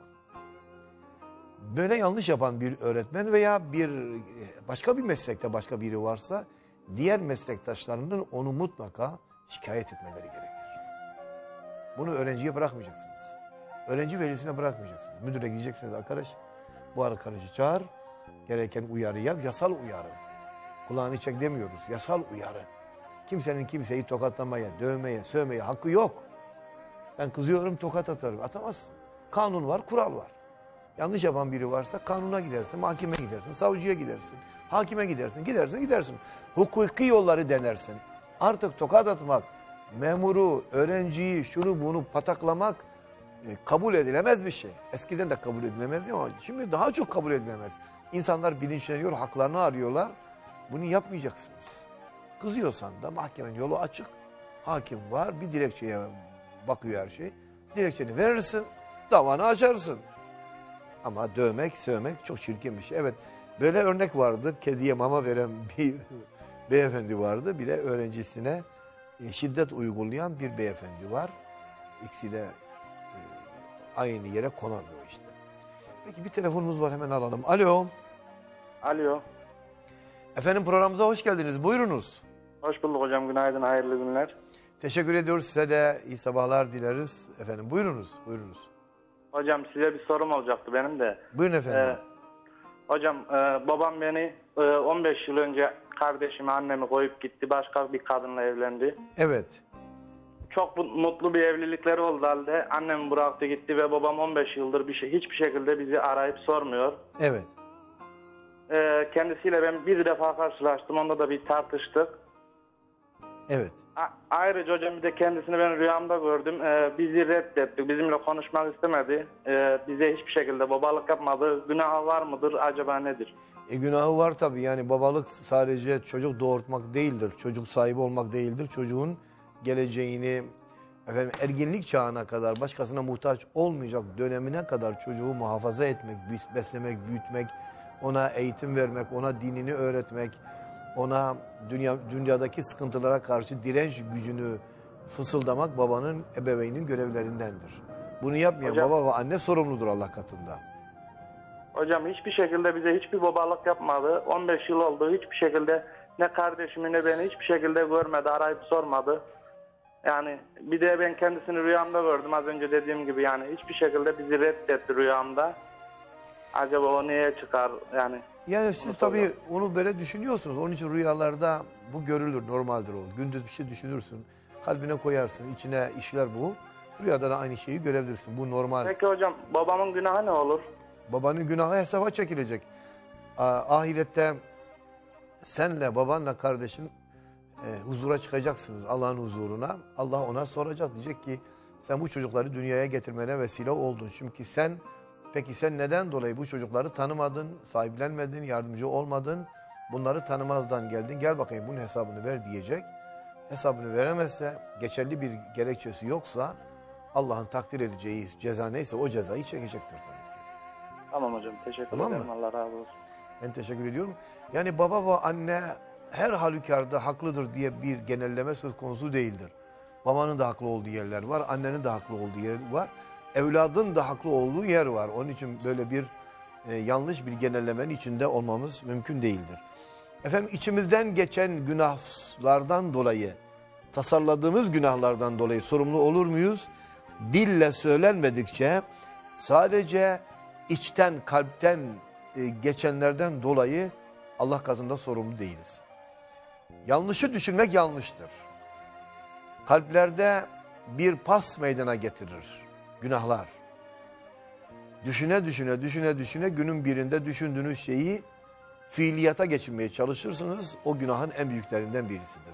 Speaker 2: Böyle yanlış yapan bir öğretmen veya bir başka bir meslekte başka biri varsa diğer meslektaşlarının onu mutlaka şikayet etmeleri gerekir. Bunu öğrenciye bırakmayacaksınız. Öğrenci velisine bırakmayacaksınız. Müdüre gideceksiniz, arkadaş bu arkadaşı çağır, gereken uyarı yap, yasal uyarı. Kulağını çek demiyoruz, yasal uyarı. Kimsenin kimseyi tokatlamaya, dövmeye, sövmeye hakkı yok. Ben kızıyorum, tokat atarım. Atamazsın. Kanun var, kural var. Yanlış yapan biri varsa kanuna gidersin, mahkemeye gidersin, savcıya gidersin, hakime gidersin, gidersin, gidersin. Hukuki yolları denersin. Artık tokat atmak, memuru, öğrenciyi, şunu bunu pataklamak e, kabul edilemez bir şey. Eskiden de kabul edilemezdi ama şimdi daha çok kabul edilemez. İnsanlar bilinçleniyor, haklarını arıyorlar. Bunu yapmayacaksınız. Kızıyorsan da mahkemenin yolu açık. Hakim var, bir dilekçeye bakıyor her şey. Dilekçeni verirsin, davanı açarsın. Ama dövmek, sövmek çok çirkin bir şey. Evet, böyle örnek vardı. Kediye mama veren bir beyefendi vardı. Bir de öğrencisine şiddet uygulayan bir beyefendi var. İkisi de aynı yere konamıyor işte. Peki bir telefonumuz var, hemen alalım. Alo.
Speaker 10: Alo.
Speaker 2: Efendim programımıza hoş geldiniz. Buyurunuz.
Speaker 10: Hoş bulduk hocam. Günaydın, hayırlı günler.
Speaker 2: Teşekkür ediyoruz. Size de iyi sabahlar dileriz. Efendim buyurunuz, buyurunuz.
Speaker 10: Hocam size bir sorum olacaktı benim de.
Speaker 2: Buyurun efendim.
Speaker 10: Ee, hocam e, babam beni e, on beş yıl önce kardeşimi, annemi koyup gitti. Başka bir kadınla evlendi.
Speaker 2: Evet.
Speaker 10: Çok mutlu bir evlilikleri oldu halde annemi bıraktı gitti ve babam on beş yıldır bir şey, hiçbir şekilde bizi arayıp sormuyor.
Speaker 2: Evet.
Speaker 10: Ee, kendisiyle ben bir defa karşılaştım. Onda da bir tartıştık.
Speaker 2: Evet.
Speaker 10: A ayrıca hocam bir de kendisini ben rüyamda gördüm. Ee, bizi reddetti. Bizimle konuşmak istemedi. Ee, bize hiçbir şekilde babalık yapmadı. Günahı var mıdır? Acaba nedir?
Speaker 2: E, günahı var tabii. Yani babalık sadece çocuk doğurtmak değildir. Çocuk sahibi olmak değildir. Çocuğun geleceğini, efendim, ergenlik çağına kadar başkasına muhtaç olmayacak dönemine kadar çocuğu muhafaza etmek, beslemek, büyütmek, ona eğitim vermek, ona dinini öğretmek, ona dünya, dünyadaki sıkıntılara karşı direnç gücünü fısıldamak babanın, ebeveynin görevlerindendir. Bunu yapmayan
Speaker 10: hocam,
Speaker 2: baba ve anne sorumludur Allah katında.
Speaker 10: Hocam hiçbir şekilde bize hiçbir babalık yapmadı. on beş yıl oldu. Hiçbir şekilde ne kardeşimi ne beni hiçbir şekilde görmedi, arayıp sormadı. Yani bir de ben kendisini rüyamda gördüm az önce dediğim gibi, yani hiçbir şekilde bizi reddetti rüyamda. Acaba o neye çıkar yani?
Speaker 2: Yani siz tabii onu böyle düşünüyorsunuz. Onun için rüyalarda bu görülür, normaldir o. Gündüz bir şey düşünürsün, kalbine koyarsın, içine işler bu. Rüyada da aynı şeyi görebilirsin. Bu normal.
Speaker 10: Peki hocam babamın günahı ne olur?
Speaker 2: Babanın günahı hesaba çekilecek. Ahirette senle, babanla, kardeşin e, huzura çıkacaksınız, Allah'ın huzuruna. Allah ona soracak, diyecek ki sen bu çocukları dünyaya getirmene vesile oldun. Çünkü sen, peki sen neden dolayı bu çocukları tanımadın, sahiplenmedin, yardımcı olmadın, bunları tanımazdan geldin, gel bakayım bunun hesabını ver diyecek. Hesabını veremezse, geçerli bir gerekçesi yoksa Allah'ın takdir edeceği ceza neyse o cezayı çekecektir tabii.
Speaker 10: Tamam hocam, teşekkür
Speaker 2: Tamam
Speaker 10: ederim,
Speaker 2: mı?
Speaker 10: Allah razı olsun.
Speaker 2: Ben teşekkür ediyorum. Yani baba ve anne her halükarda haklıdır diye bir genelleme söz konusu değildir. Babanın da haklı olduğu yerler var, annenin de haklı olduğu yer var. Evladın da haklı olduğu yer var. Onun için böyle bir e, yanlış bir genellemenin içinde olmamız mümkün değildir. Efendim içimizden geçen günahlardan dolayı, tasarladığımız günahlardan dolayı sorumlu olur muyuz? Dille söylenmedikçe sadece içten, kalpten e, geçenlerden dolayı Allah katında sorumlu değiliz. Yanlışı düşünmek yanlıştır. Kalplerde bir pas meydana getirir günahlar. Düşüne düşüne, düşüne düşüne günün birinde düşündüğünüz şeyi fiiliyata geçirmeye çalışırsınız. O günahın en büyüklerinden birisidir.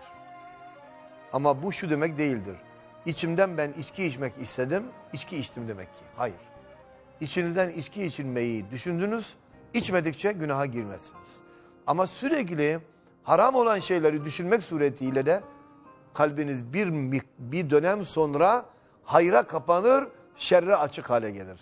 Speaker 2: Ama bu şu demek değildir. İçimden ben içki içmek istedim, içki içtim demek ki. Hayır. İçinizden içki içilmeyi düşündünüz, içmedikçe günaha girmezsiniz. Ama sürekli haram olan şeyleri düşünmek suretiyle de kalbiniz bir, bir dönem sonra hayra kapanır, şerre açık hale gelir.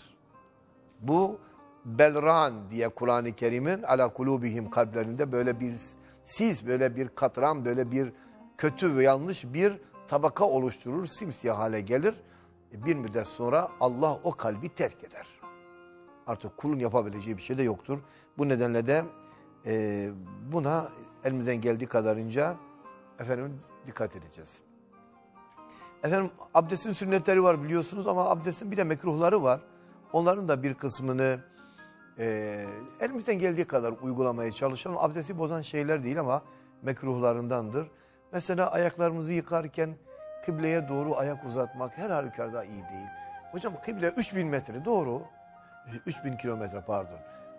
Speaker 2: Bu belran diye Kur'an-ı Kerim'in ala kulubihim kalplerinde böyle bir sis, böyle bir katran, böyle bir kötü ve yanlış bir tabaka oluşturur, simsiyah hale gelir. Bir müddet sonra Allah o kalbi terk eder. Artık kulun yapabileceği bir şey de yoktur. Bu nedenle de e, buna elimizden geldiği kadarınca efendim dikkat edeceğiz. Efendim abdestin sünnetleri var biliyorsunuz ama abdestin bir de mekruhları var. Onların da bir kısmını e, elimizden geldiği kadar uygulamaya çalışalım. Abdesti bozan şeyler değil ama mekruhlarındandır. Mesela ayaklarımızı yıkarken kıbleye doğru ayak uzatmak her halükarda iyi değil. Hocam kıble üç bin metre doğru. üç bin kilometre pardon.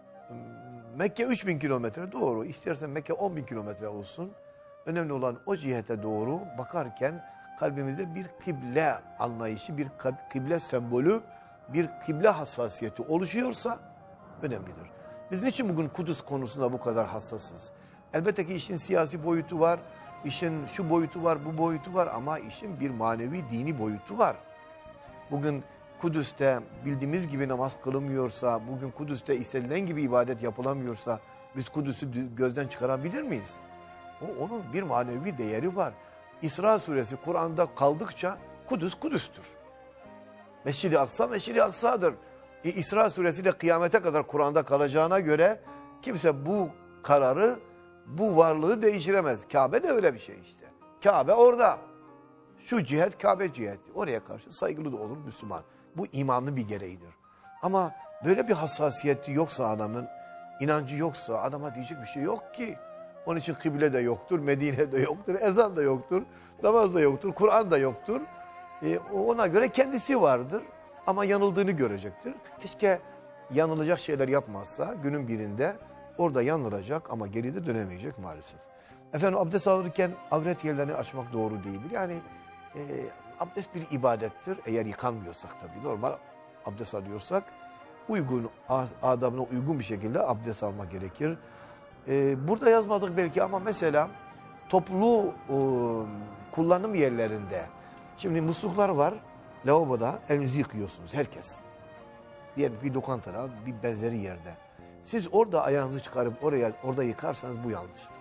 Speaker 2: Mekke üç bin kilometre doğru. İstersen Mekke on bin kilometre olsun. Önemli olan o cihete doğru bakarken kalbimizde bir kıble anlayışı, bir kıble sembolü, bir kıble hassasiyeti oluşuyorsa önemlidir. Biz niçin bugün Kudüs konusunda bu kadar hassasız? Elbette ki işin siyasi boyutu var, işin şu boyutu var, bu boyutu var ama işin bir manevi, dini boyutu var. Bugün Kudüs'te bildiğimiz gibi namaz kılınmıyorsa, bugün Kudüs'te istenilen gibi ibadet yapılamıyorsa biz Kudüs'ü gözden çıkarabilir miyiz? O, onun bir manevi değeri var. İsra suresi Kur'an'da kaldıkça Kudüs Kudüs'tür. Mescid-i Aksa Mescid-i Aksa'dır. E, İsra suresi de kıyamete kadar Kur'an'da kalacağına göre kimse bu kararı, bu varlığı değiştiremez. Kabe de öyle bir şey işte. Kabe orada. Şu cihet Kabe ciheti. Oraya karşı saygılı da olur Müslüman. Bu imanlı bir gereğidir. Ama böyle bir hassasiyeti yoksa adamın, inancı yoksa adama diyecek bir şey yok ki. Onun için kıble de yoktur, Medine de yoktur, ezan da yoktur, namaz da yoktur, Kur'an da yoktur. E, ona göre kendisi vardır ama yanıldığını görecektir. Keşke yanılacak şeyler yapmazsa günün birinde orada yanılacak ama geride dönemeyecek maalesef. Efendim abdest alırken avret yerlerini açmak doğru değildir. Yani e, abdest bir ibadettir. Eğer yıkanmıyorsak tabii normal abdest alıyorsak uygun, adabına uygun bir şekilde abdest almak gerekir. Ee, burada yazmadık belki ama mesela toplu e, kullanım yerlerinde şimdi musluklar var, lavaboda elinizi yıkıyorsunuz herkes. Diğer bir lokantada, bir benzeri yerde. Siz orada ayağınızı çıkarıp oraya orada yıkarsanız bu yanlıştır.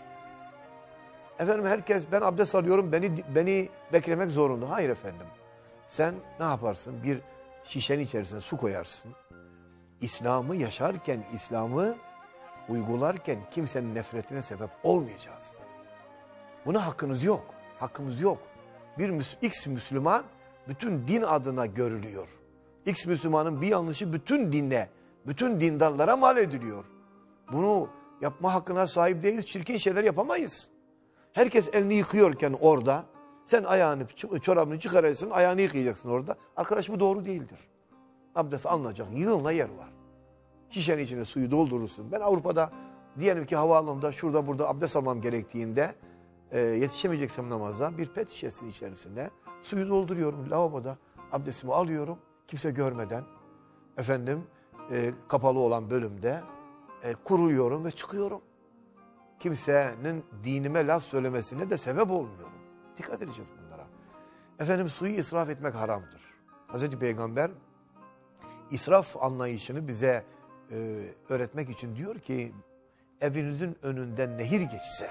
Speaker 2: Efendim herkes ben abdest alıyorum beni beni beklemek zorunda. Hayır efendim. Sen ne yaparsın? Bir şişenin içerisine su koyarsın. İslam'ı yaşarken, İslam'ı uygularken kimsenin nefretine sebep olmayacağız. Buna hakkınız yok. Hakkımız yok. Bir X Müslüman bütün din adına görülüyor. X Müslümanın bir yanlışı bütün dinle, bütün dindarlara mal ediliyor. Bunu yapma hakkına sahip değiliz. Çirkin şeyler yapamayız. Herkes elini yıkıyorken orada sen ayağını, çorabını çıkararsın, ayağını yıkayacaksın orada. Arkadaş bu doğru değildir. Abdest alınacak yığınla yer var. Şişenin içine suyu doldurursun. Ben Avrupa'da diyelim ki havaalanında şurada burada abdest almam gerektiğinde e, yetişemeyeceksem namaza bir pet şişesinin içerisinde suyu dolduruyorum. Lavaboda abdestimi alıyorum kimse görmeden. Efendim e, kapalı olan bölümde e, kuruluyorum ve çıkıyorum. Kimsenin dinime laf söylemesine de sebep olmuyorum. Dikkat edeceğiz bunlara. Efendim suyu israf etmek haramdır. Hazreti Peygamber israf anlayışını bize e, öğretmek için diyor ki evinizin önünden nehir geçse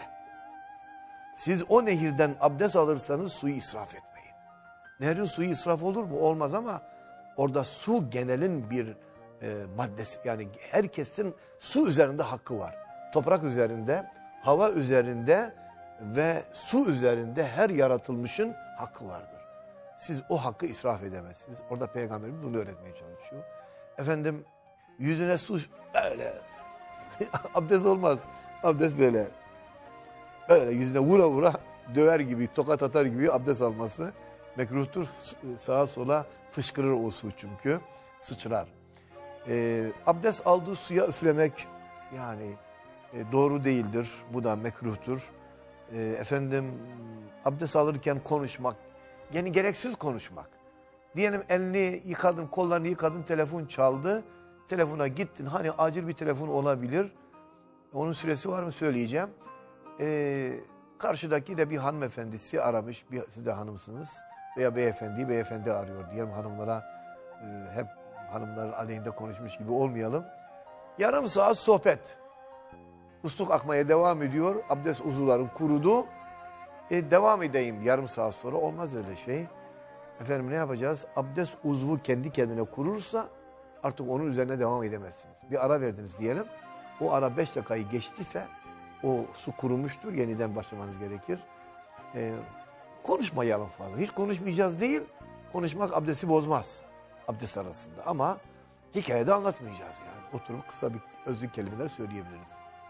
Speaker 2: siz o nehirden abdest alırsanız suyu israf etmeyin. Nehrin suyu israf olur mu? Olmaz ama orada su genelin bir e, maddesi yani herkesin su üzerinde hakkı var. Toprak üzerinde, hava üzerinde ve su üzerinde her yaratılmışın hakkı vardır. Siz o hakkı israf edemezsiniz. Orada Peygamberimiz bunu öğretmeye çalışıyor. Efendim yüzüne su böyle abdest olmaz. Abdest böyle böyle yüzüne vura vura döver gibi tokat atar gibi abdest alması mekruhtur. Sağa sola fışkırır o su çünkü sıçrar. Ee, abdest aldığı suya üflemek yani e, doğru değildir. Bu da mekruhtur. E, efendim abdest alırken konuşmak yani gereksiz konuşmak. Diyelim elini yıkadın, kollarını yıkadın, telefon çaldı. Telefona gittin. Hani acil bir telefon olabilir. Onun süresi var mı söyleyeceğim. e, karşıdaki de bir hanımefendisi aramış. Bir, siz de hanımsınız veya beyefendi, beyefendi arıyor diyelim hanımlara. E, hep hanımlar aleyhinde konuşmuş gibi olmayalım. Yarım saat sohbet. Musluk akmaya devam ediyor. Abdest uzuvlarım kurudu. E, devam edeyim yarım saat sonra. Olmaz öyle şey. Efendim ne yapacağız? Abdest uzvu kendi kendine kurursa artık onun üzerine devam edemezsiniz. Bir ara verdiniz diyelim. O ara beş dakikayı geçtiyse o su kurumuştur. Yeniden başlamanız gerekir. E, konuşmayalım fazla. Hiç konuşmayacağız değil. Konuşmak abdesti bozmaz. Abdest arasında. Ama hikayede anlatmayacağız yani. Oturup kısa bir özlük kelimeler söyleyebiliriz.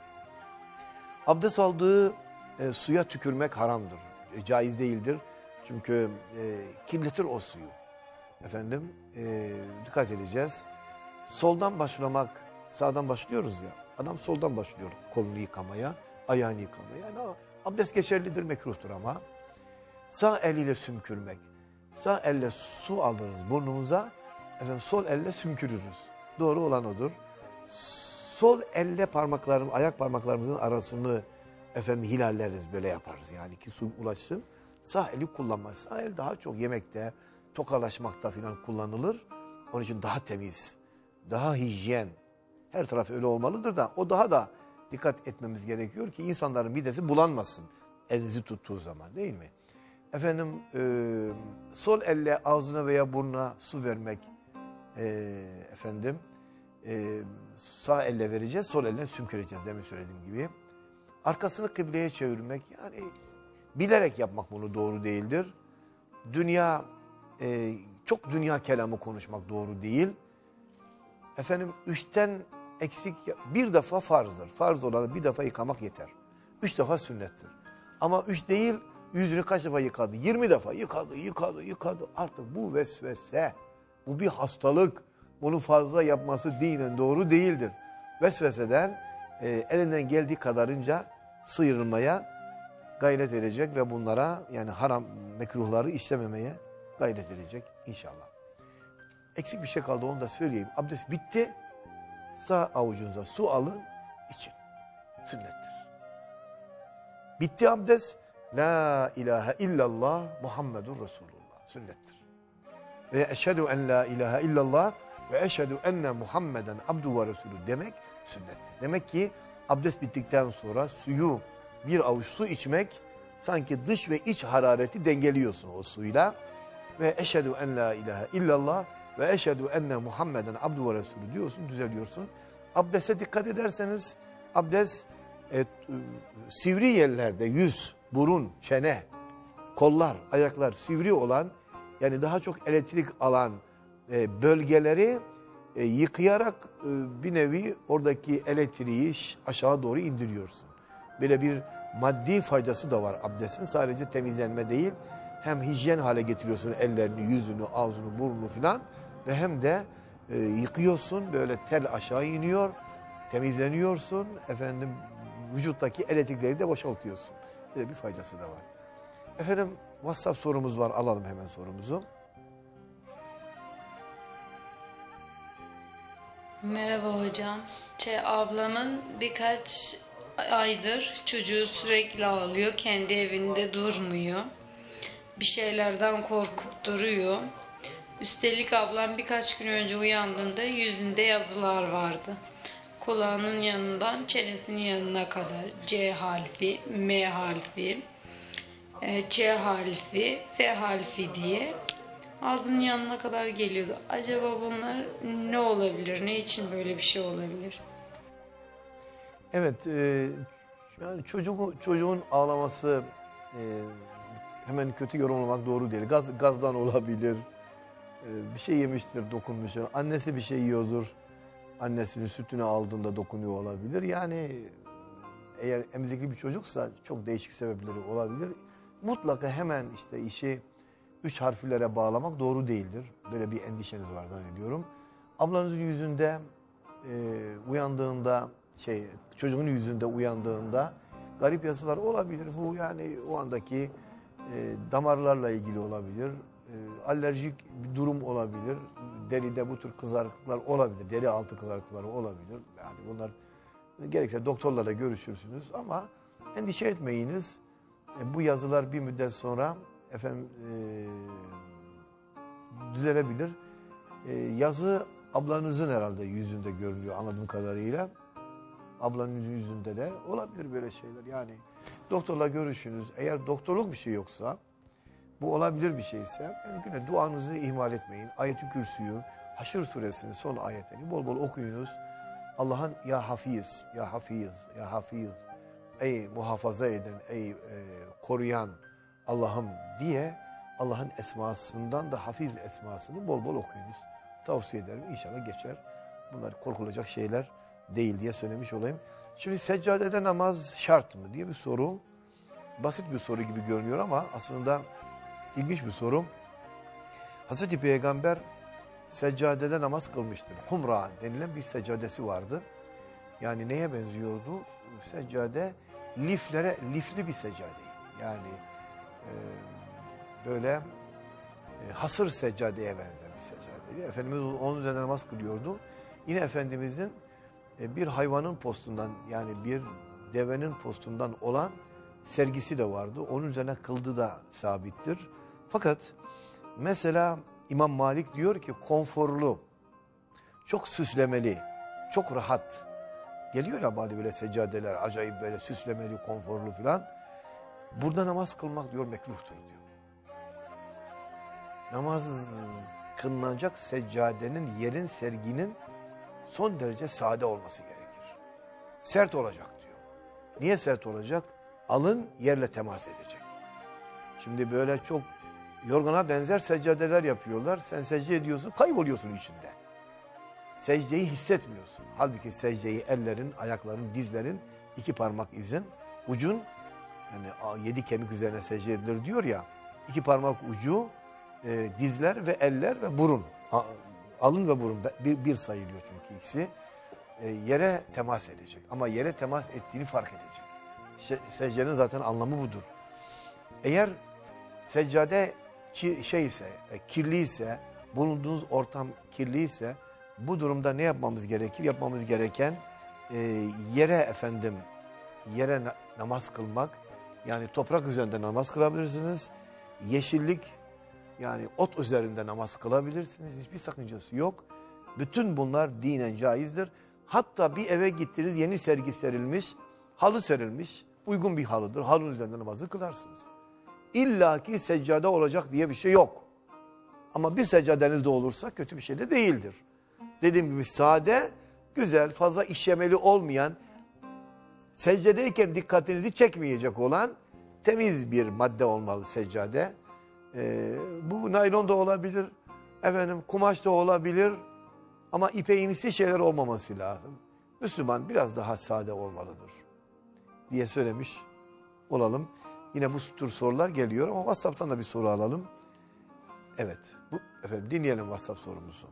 Speaker 2: Abdest aldığı e, suya tükürmek haramdır. E, caiz değildir. Çünkü e, kirletir o suyu. Efendim e, dikkat edeceğiz. Soldan başlamak, sağdan başlıyoruz ya. Adam soldan başlıyor kolunu yıkamaya, ayağını yıkamaya. Yani abdest geçerlidir, mekruhtur ama. Sağ eliyle sümkürmek. Sağ elle su alırız burnumuza. Efendim sol elle sümkürürüz. Doğru olan odur. Sol elle parmaklarım, ayak parmaklarımızın arasını efendim hilalleriz, böyle yaparız. Yani ki su ulaşsın. Sağ eli kullanmaz. Sağ el daha çok yemekte, tokalaşmakta falan kullanılır. Onun için daha temiz, daha hijyen. Her taraf öyle olmalıdır da o daha da dikkat etmemiz gerekiyor ki insanların midesi bulanmasın. Elinizi tuttuğu zaman değil mi? Efendim e, sol elle ağzına veya burnuna su vermek e, efendim e, sağ elle vereceğiz, sol elle sümküreceğiz demin söylediğim gibi. Arkasını kıbleye çevirmek yani bilerek yapmak bunu doğru değildir. Dünya e, çok dünya kelamı konuşmak doğru değil. Efendim üçten eksik bir defa farzdır. Farz olanı bir defa yıkamak yeter. Üç defa sünnettir. Ama üç değil yüzünü kaç defa yıkadı? Yirmi defa yıkadı, yıkadı, yıkadı. Artık bu vesvese, bu bir hastalık. Bunu fazla yapması dinen doğru değildir. Vesveseden e, elinden geldiği kadarınca sıyrılmaya gayret edecek ve bunlara yani haram mekruhları işlememeye gayret edecek inşallah. Eksik bir şey kaldı onu da söyleyeyim. Abdest bitti. Sağ avucunuza su alın, için. Sünnettir. Bitti abdest. La ilahe illallah Muhammedun Resulullah. Sünnettir. Ve eşhedü en la ilahe illallah ve eşhedü enne Muhammeden abdu ve resulü demek sünnettir. Demek ki abdest bittikten sonra suyu bir avuç su içmek sanki dış ve iç harareti dengeliyorsun o suyla. Ve eşhedü en la ilahe illallah ve eşhedü enne Muhammeden abdu ve resulü diyorsun, düzeliyorsun. Abdeste dikkat ederseniz abdest e, sivri yerlerde yüz, burun, çene, kollar, ayaklar sivri olan yani daha çok elektrik alan e, bölgeleri e, yıkayarak e, bir nevi oradaki elektriği aşağı doğru indiriyorsun. Böyle bir maddi faydası da var abdestin. Sadece temizlenme değil, hem hijyen hale getiriyorsun ellerini, yüzünü, ağzını, burnunu filan ve hem de e, yıkıyorsun, böyle tel aşağı iniyor, temizleniyorsun, efendim vücuttaki elektrikleri de boşaltıyorsun. Böyle bir faydası da var. Efendim WhatsApp sorumuz var, alalım hemen sorumuzu.
Speaker 11: Merhaba hocam. Şey, ablamın birkaç aydır çocuğu sürekli ağlıyor. Kendi evinde durmuyor. Bir şeylerden korkup duruyor. Üstelik ablam birkaç gün önce uyandığında yüzünde yazılar vardı. Kulağının yanından çenesinin yanına kadar C harfi, M harfi, Ç harfi, F harfi diye ağzının yanına kadar geliyordu. Acaba bunlar ne olabilir? Ne için böyle bir şey olabilir?
Speaker 2: Evet, e, yani çocuğun, çocuğun ağlaması e, hemen kötü yorumlamak doğru değil. Gaz, gazdan olabilir, e, bir şey yemiştir, dokunmuştur. Annesi bir şey yiyordur, annesinin sütünü aldığında dokunuyor olabilir. Yani eğer emzikli bir çocuksa çok değişik sebepleri olabilir. Mutlaka hemen işte işi üç harflere bağlamak doğru değildir. Böyle bir endişeniz var zannediyorum. Ablanızın yüzünde e, uyandığında şey çocuğun yüzünde uyandığında garip yazılar olabilir. Bu yani o andaki e, damarlarla ilgili olabilir. E, alerjik bir durum olabilir. Deride bu tür kızarıklıklar olabilir. Deri altı kızarıklıkları olabilir. Yani bunlar gerekirse doktorlarla görüşürsünüz ama Endişe etmeyiniz. E, bu yazılar bir müddet sonra efendim e, düzelebilir. E, yazı ablanızın herhalde yüzünde görünüyor anladığım kadarıyla. Ablanın yüzünde de olabilir böyle şeyler. Yani doktorla görüşünüz. Eğer doktorluk bir şey yoksa, bu olabilir bir şeyse, mümkün duanızı ihmal etmeyin. Ayet-i Kürsü'yü, Haşr suresinin son ayetini bol bol okuyunuz. Allah'ın ya Hafiz, ya Hafiz, ya Hafiz, ey muhafaza eden, ey e, koruyan Allah'ım diye Allah'ın esmasından da Hafiz esmasını bol bol okuyunuz. Tavsiye ederim. İnşallah geçer. Bunlar korkulacak şeyler değil diye söylemiş olayım. Şimdi seccadede namaz şart mı diye bir soru. Basit bir soru gibi görünüyor ama aslında ilginç bir soru. Hazreti Peygamber seccadede namaz kılmıştır. Humra denilen bir seccadesi vardı. Yani neye benziyordu? Seccade liflere, lifli bir seccadeydi. Yani e, böyle e, hasır seccadeye benzer bir seccadeydi. Efendimiz onun üzerine namaz kılıyordu. Yine Efendimizin e, bir hayvanın postundan, yani bir devenin postundan olan sergisi de vardı. Onun üzerine kıldığı da sabittir. Fakat mesela İmam Malik diyor ki konforlu, çok süslemeli, çok rahat. Geliyor ya bari böyle seccadeler, acayip böyle süslemeli, konforlu filan. Burada namaz kılmak diyor mekruhtur diyor. Namaz kılınacak seccadenin, yerin, serginin son derece sade olması gerekir. Sert olacak diyor. Niye sert olacak? Alın yerle temas edecek. Şimdi böyle çok yorgana benzer seccadeler yapıyorlar. Sen secde ediyorsun, kayboluyorsun içinde. Secdeyi hissetmiyorsun. Halbuki secdeyi ellerin, ayakların, dizlerin, iki parmak izin, ucun, yani yedi kemik üzerine secde edilir diyor ya, iki parmak ucu, e, dizler ve eller ve burun. A, alın ve burun bir, bir sayılıyor çünkü ikisi. E, yere temas edecek ama yere temas ettiğini fark edecek. Se, secdenin zaten anlamı budur. Eğer seccade şey ise, kirli ise, bulunduğunuz ortam kirli ise, bu durumda ne yapmamız gerekir? Yapmamız gereken e, yere efendim, yere na namaz kılmak. Yani toprak üzerinde namaz kılabilirsiniz. Yeşillik, yani ot üzerinde namaz kılabilirsiniz. Hiçbir sakıncası yok. Bütün bunlar dinen caizdir. Hatta bir eve gittiniz, yeni sergi serilmiş, halı serilmiş, uygun bir halıdır. Halının üzerinde namazı kılarsınız. İlla ki seccade olacak diye bir şey yok. Ama bir seccadeniz de olursa kötü bir şey de değildir. Dediğim gibi sade, güzel, fazla işlemeli olmayan, secdedeyken dikkatinizi çekmeyecek olan temiz bir madde olmalı seccade. Ee, bu naylon da olabilir, efendim kumaş da olabilir ama ipeğimsi şeyler olmaması lazım. Müslüman biraz daha sade olmalıdır diye söylemiş olalım. Yine bu tür sorular geliyor ama WhatsApp'tan da bir soru alalım. Evet, bu efendim dinleyelim WhatsApp sorumuzu.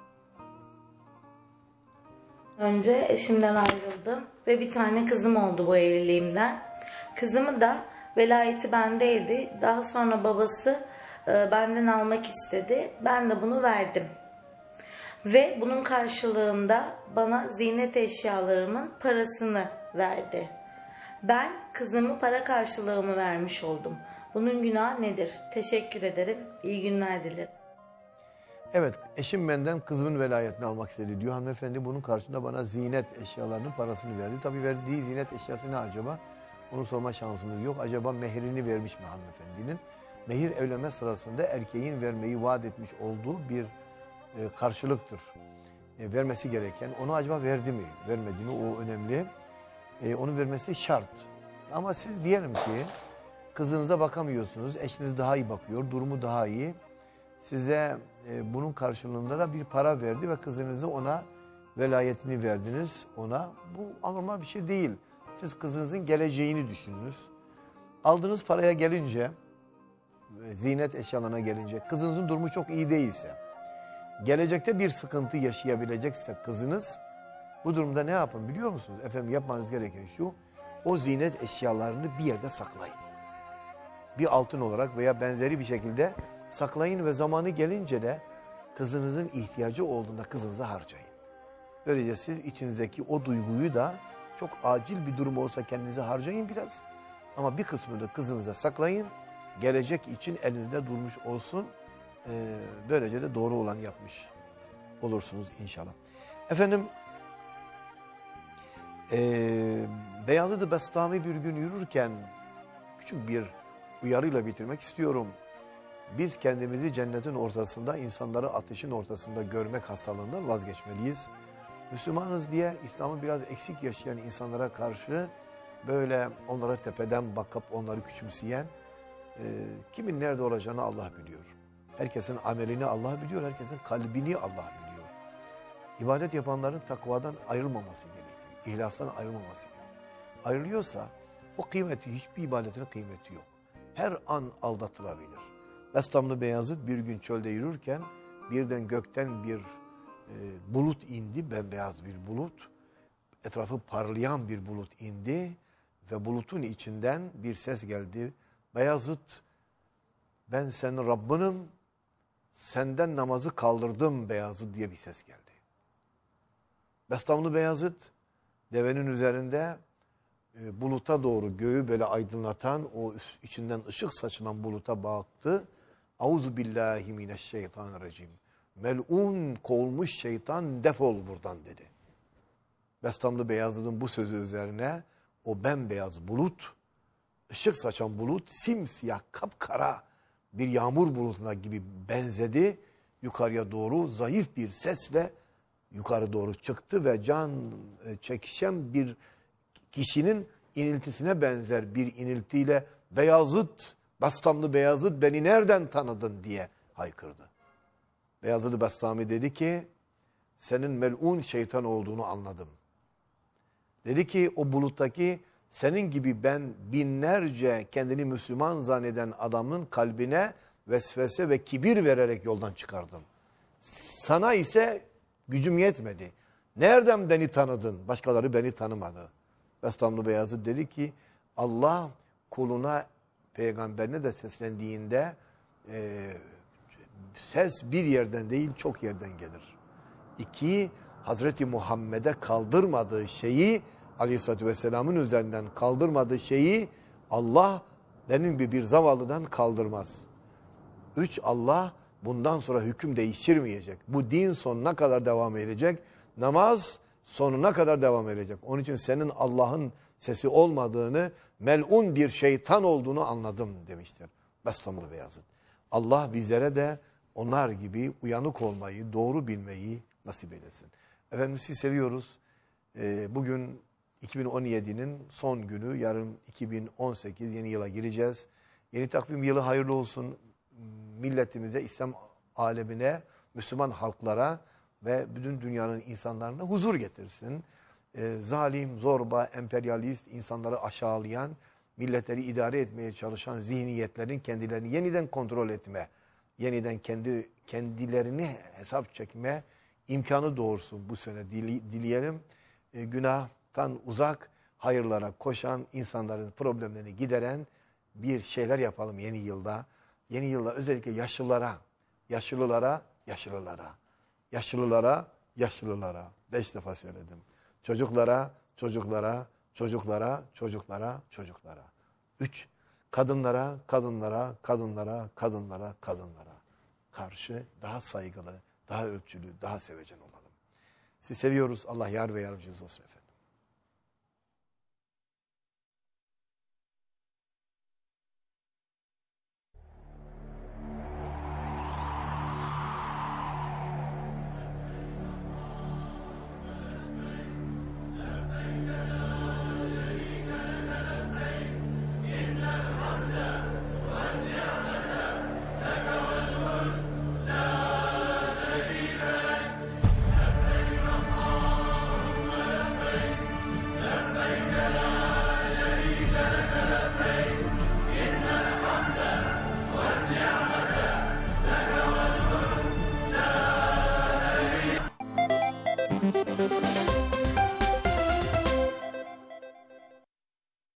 Speaker 12: Önce eşimden ayrıldım ve bir tane kızım oldu bu evliliğimden. Kızımı da velayeti bendeydi. Daha sonra babası e, benden almak istedi. Ben de bunu verdim. Ve bunun karşılığında bana ziynet eşyalarımın parasını verdi. Ben kızımı para karşılığımı vermiş oldum. Bunun günahı nedir? Teşekkür ederim. İyi günler dilerim.
Speaker 2: Evet, eşim benden kızımın velayetini almak istedi diyor. Hanımefendi bunun karşılığında bana ziynet eşyalarının parasını verdi. Tabii verdiği ziynet eşyası ne acaba? Onu sorma şansımız yok. Acaba mehrini vermiş mi hanımefendinin? Mehir evlenme sırasında erkeğin vermeyi vaat etmiş olduğu bir e, karşılıktır. E, vermesi gereken. Onu acaba verdi mi? Vermedi mi? O önemli. E, onu vermesi şart. Ama siz diyelim ki kızınıza bakamıyorsunuz. Eşiniz daha iyi bakıyor. Durumu daha iyi. Size e, bunun karşılığında da bir para verdi ve kızınızı ona velayetini verdiniz ona. Bu anormal bir şey değil. Siz kızınızın geleceğini düşününüz. Aldığınız paraya gelince, ziynet eşyalarına gelince, kızınızın durumu çok iyi değilse, gelecekte bir sıkıntı yaşayabilecekse kızınız, bu durumda ne yapın biliyor musunuz? Efendim yapmanız gereken şu, o ziynet eşyalarını bir yerde saklayın. Bir altın olarak veya benzeri bir şekilde saklayın ve zamanı gelince de kızınızın ihtiyacı olduğunda kızınıza harcayın. Böylece siz içinizdeki o duyguyu da çok acil bir durum olursa kendinizi harcayın biraz. Ama bir kısmını kızınıza saklayın. Gelecek için elinizde durmuş olsun. Ee, böylece de doğru olan yapmış olursunuz inşallah. Efendim, ee, Beyazıt Bestami bir gün yürürken küçük bir uyarıyla bitirmek istiyorum. Biz kendimizi cennetin ortasında, insanları ateşin ortasında görmek hastalığından vazgeçmeliyiz. Müslümanız diye İslam'ı biraz eksik yaşayan insanlara karşı böyle onlara tepeden bakıp onları küçümseyen, e, kimin nerede olacağını Allah biliyor. Herkesin amelini Allah biliyor, herkesin kalbini Allah biliyor. İbadet yapanların takvadan ayrılmaması gerekiyor. İhlastan ayrılmaması gerekiyor. Ayrılıyorsa o kıymeti, hiçbir ibadetin kıymeti yok. Her an aldatılabilir. Bestamlı Beyazıt bir gün çölde yürürken birden gökten bir e, bulut indi, bembeyaz bir bulut. Etrafı parlayan bir bulut indi ve bulutun içinden bir ses geldi. Beyazıt, ben senin Rabbinim, senden namazı kaldırdım Beyazıt diye bir ses geldi. Bestamlı Beyazıt devenin üzerinde e, buluta doğru göğü böyle aydınlatan, o içinden ışık saçılan buluta baktı. Auzu billahi mineşşeytanirracim. Mel'un, kovulmuş şeytan, defol buradan dedi. Bestamlı Beyazıt'ın bu sözü üzerine o bembeyaz bulut, ışık saçan bulut simsiyah kapkara bir yağmur bulutuna gibi benzedi. Yukarıya doğru zayıf bir sesle yukarı doğru çıktı ve can çekişen bir kişinin iniltisine benzer bir iniltiyle Beyazıt, Bestamlı Beyazıt, beni nereden tanıdın diye haykırdı. Beyazıt Bestami dedi ki, senin mel'un şeytan olduğunu anladım. Dedi ki o buluttaki senin gibi ben binlerce kendini Müslüman zanneden adamın kalbine vesvese ve kibir vererek yoldan çıkardım. Sana ise gücüm yetmedi. Nereden beni tanıdın? Başkaları beni tanımadı. Bestamlı Beyazıt dedi ki Allah kuluna, peygamberine de seslendiğinde e, ses bir yerden değil çok yerden gelir. İki, Hazreti Muhammed'e kaldırmadığı şeyi, Aleyhisselatü Vesselam'ın üzerinden kaldırmadığı şeyi Allah benim gibi bir zavallıdan kaldırmaz. Üç, Allah bundan sonra hüküm değiştirmeyecek. Bu din sonuna kadar devam edecek. Namaz sonuna kadar devam edecek. Onun için senin Allah'ın sesi olmadığını, mel'un bir şeytan olduğunu anladım demiştir Bestamlı Beyazıt. Allah bizlere de onlar gibi uyanık olmayı, doğru bilmeyi nasip eylesin. Efendim sizi seviyoruz. Ee, bugün iki bin on yedi'nin son günü, yarın iki bin on sekiz yeni yıla gireceğiz. Yeni takvim yılı hayırlı olsun milletimize, İslam alemine, Müslüman halklara ve bütün dünyanın insanlarına huzur getirsin. Ee, zalim, zorba, emperyalist, insanları aşağılayan, milletleri idare etmeye çalışan zihniyetlerin kendilerini yeniden kontrol etme, yeniden kendi kendilerini hesap çekme imkanı doğursun bu sene dili, dileyelim. E, günahtan uzak, hayırlara koşan, insanların problemlerini gideren bir şeyler yapalım yeni yılda. Yeni yılda özellikle yaşlılara, yaşlılara, yaşlılara, yaşlılara, yaşlılara. Beş defa söyledim. Çocuklara, çocuklara, çocuklara, çocuklara, çocuklara. Üç, kadınlara, kadınlara, kadınlara, kadınlara, kadınlara karşı daha saygılı, daha ölçülü, daha sevecen olalım. Sizi seviyoruz. Allah yar ve yardımcınız olsun efendim.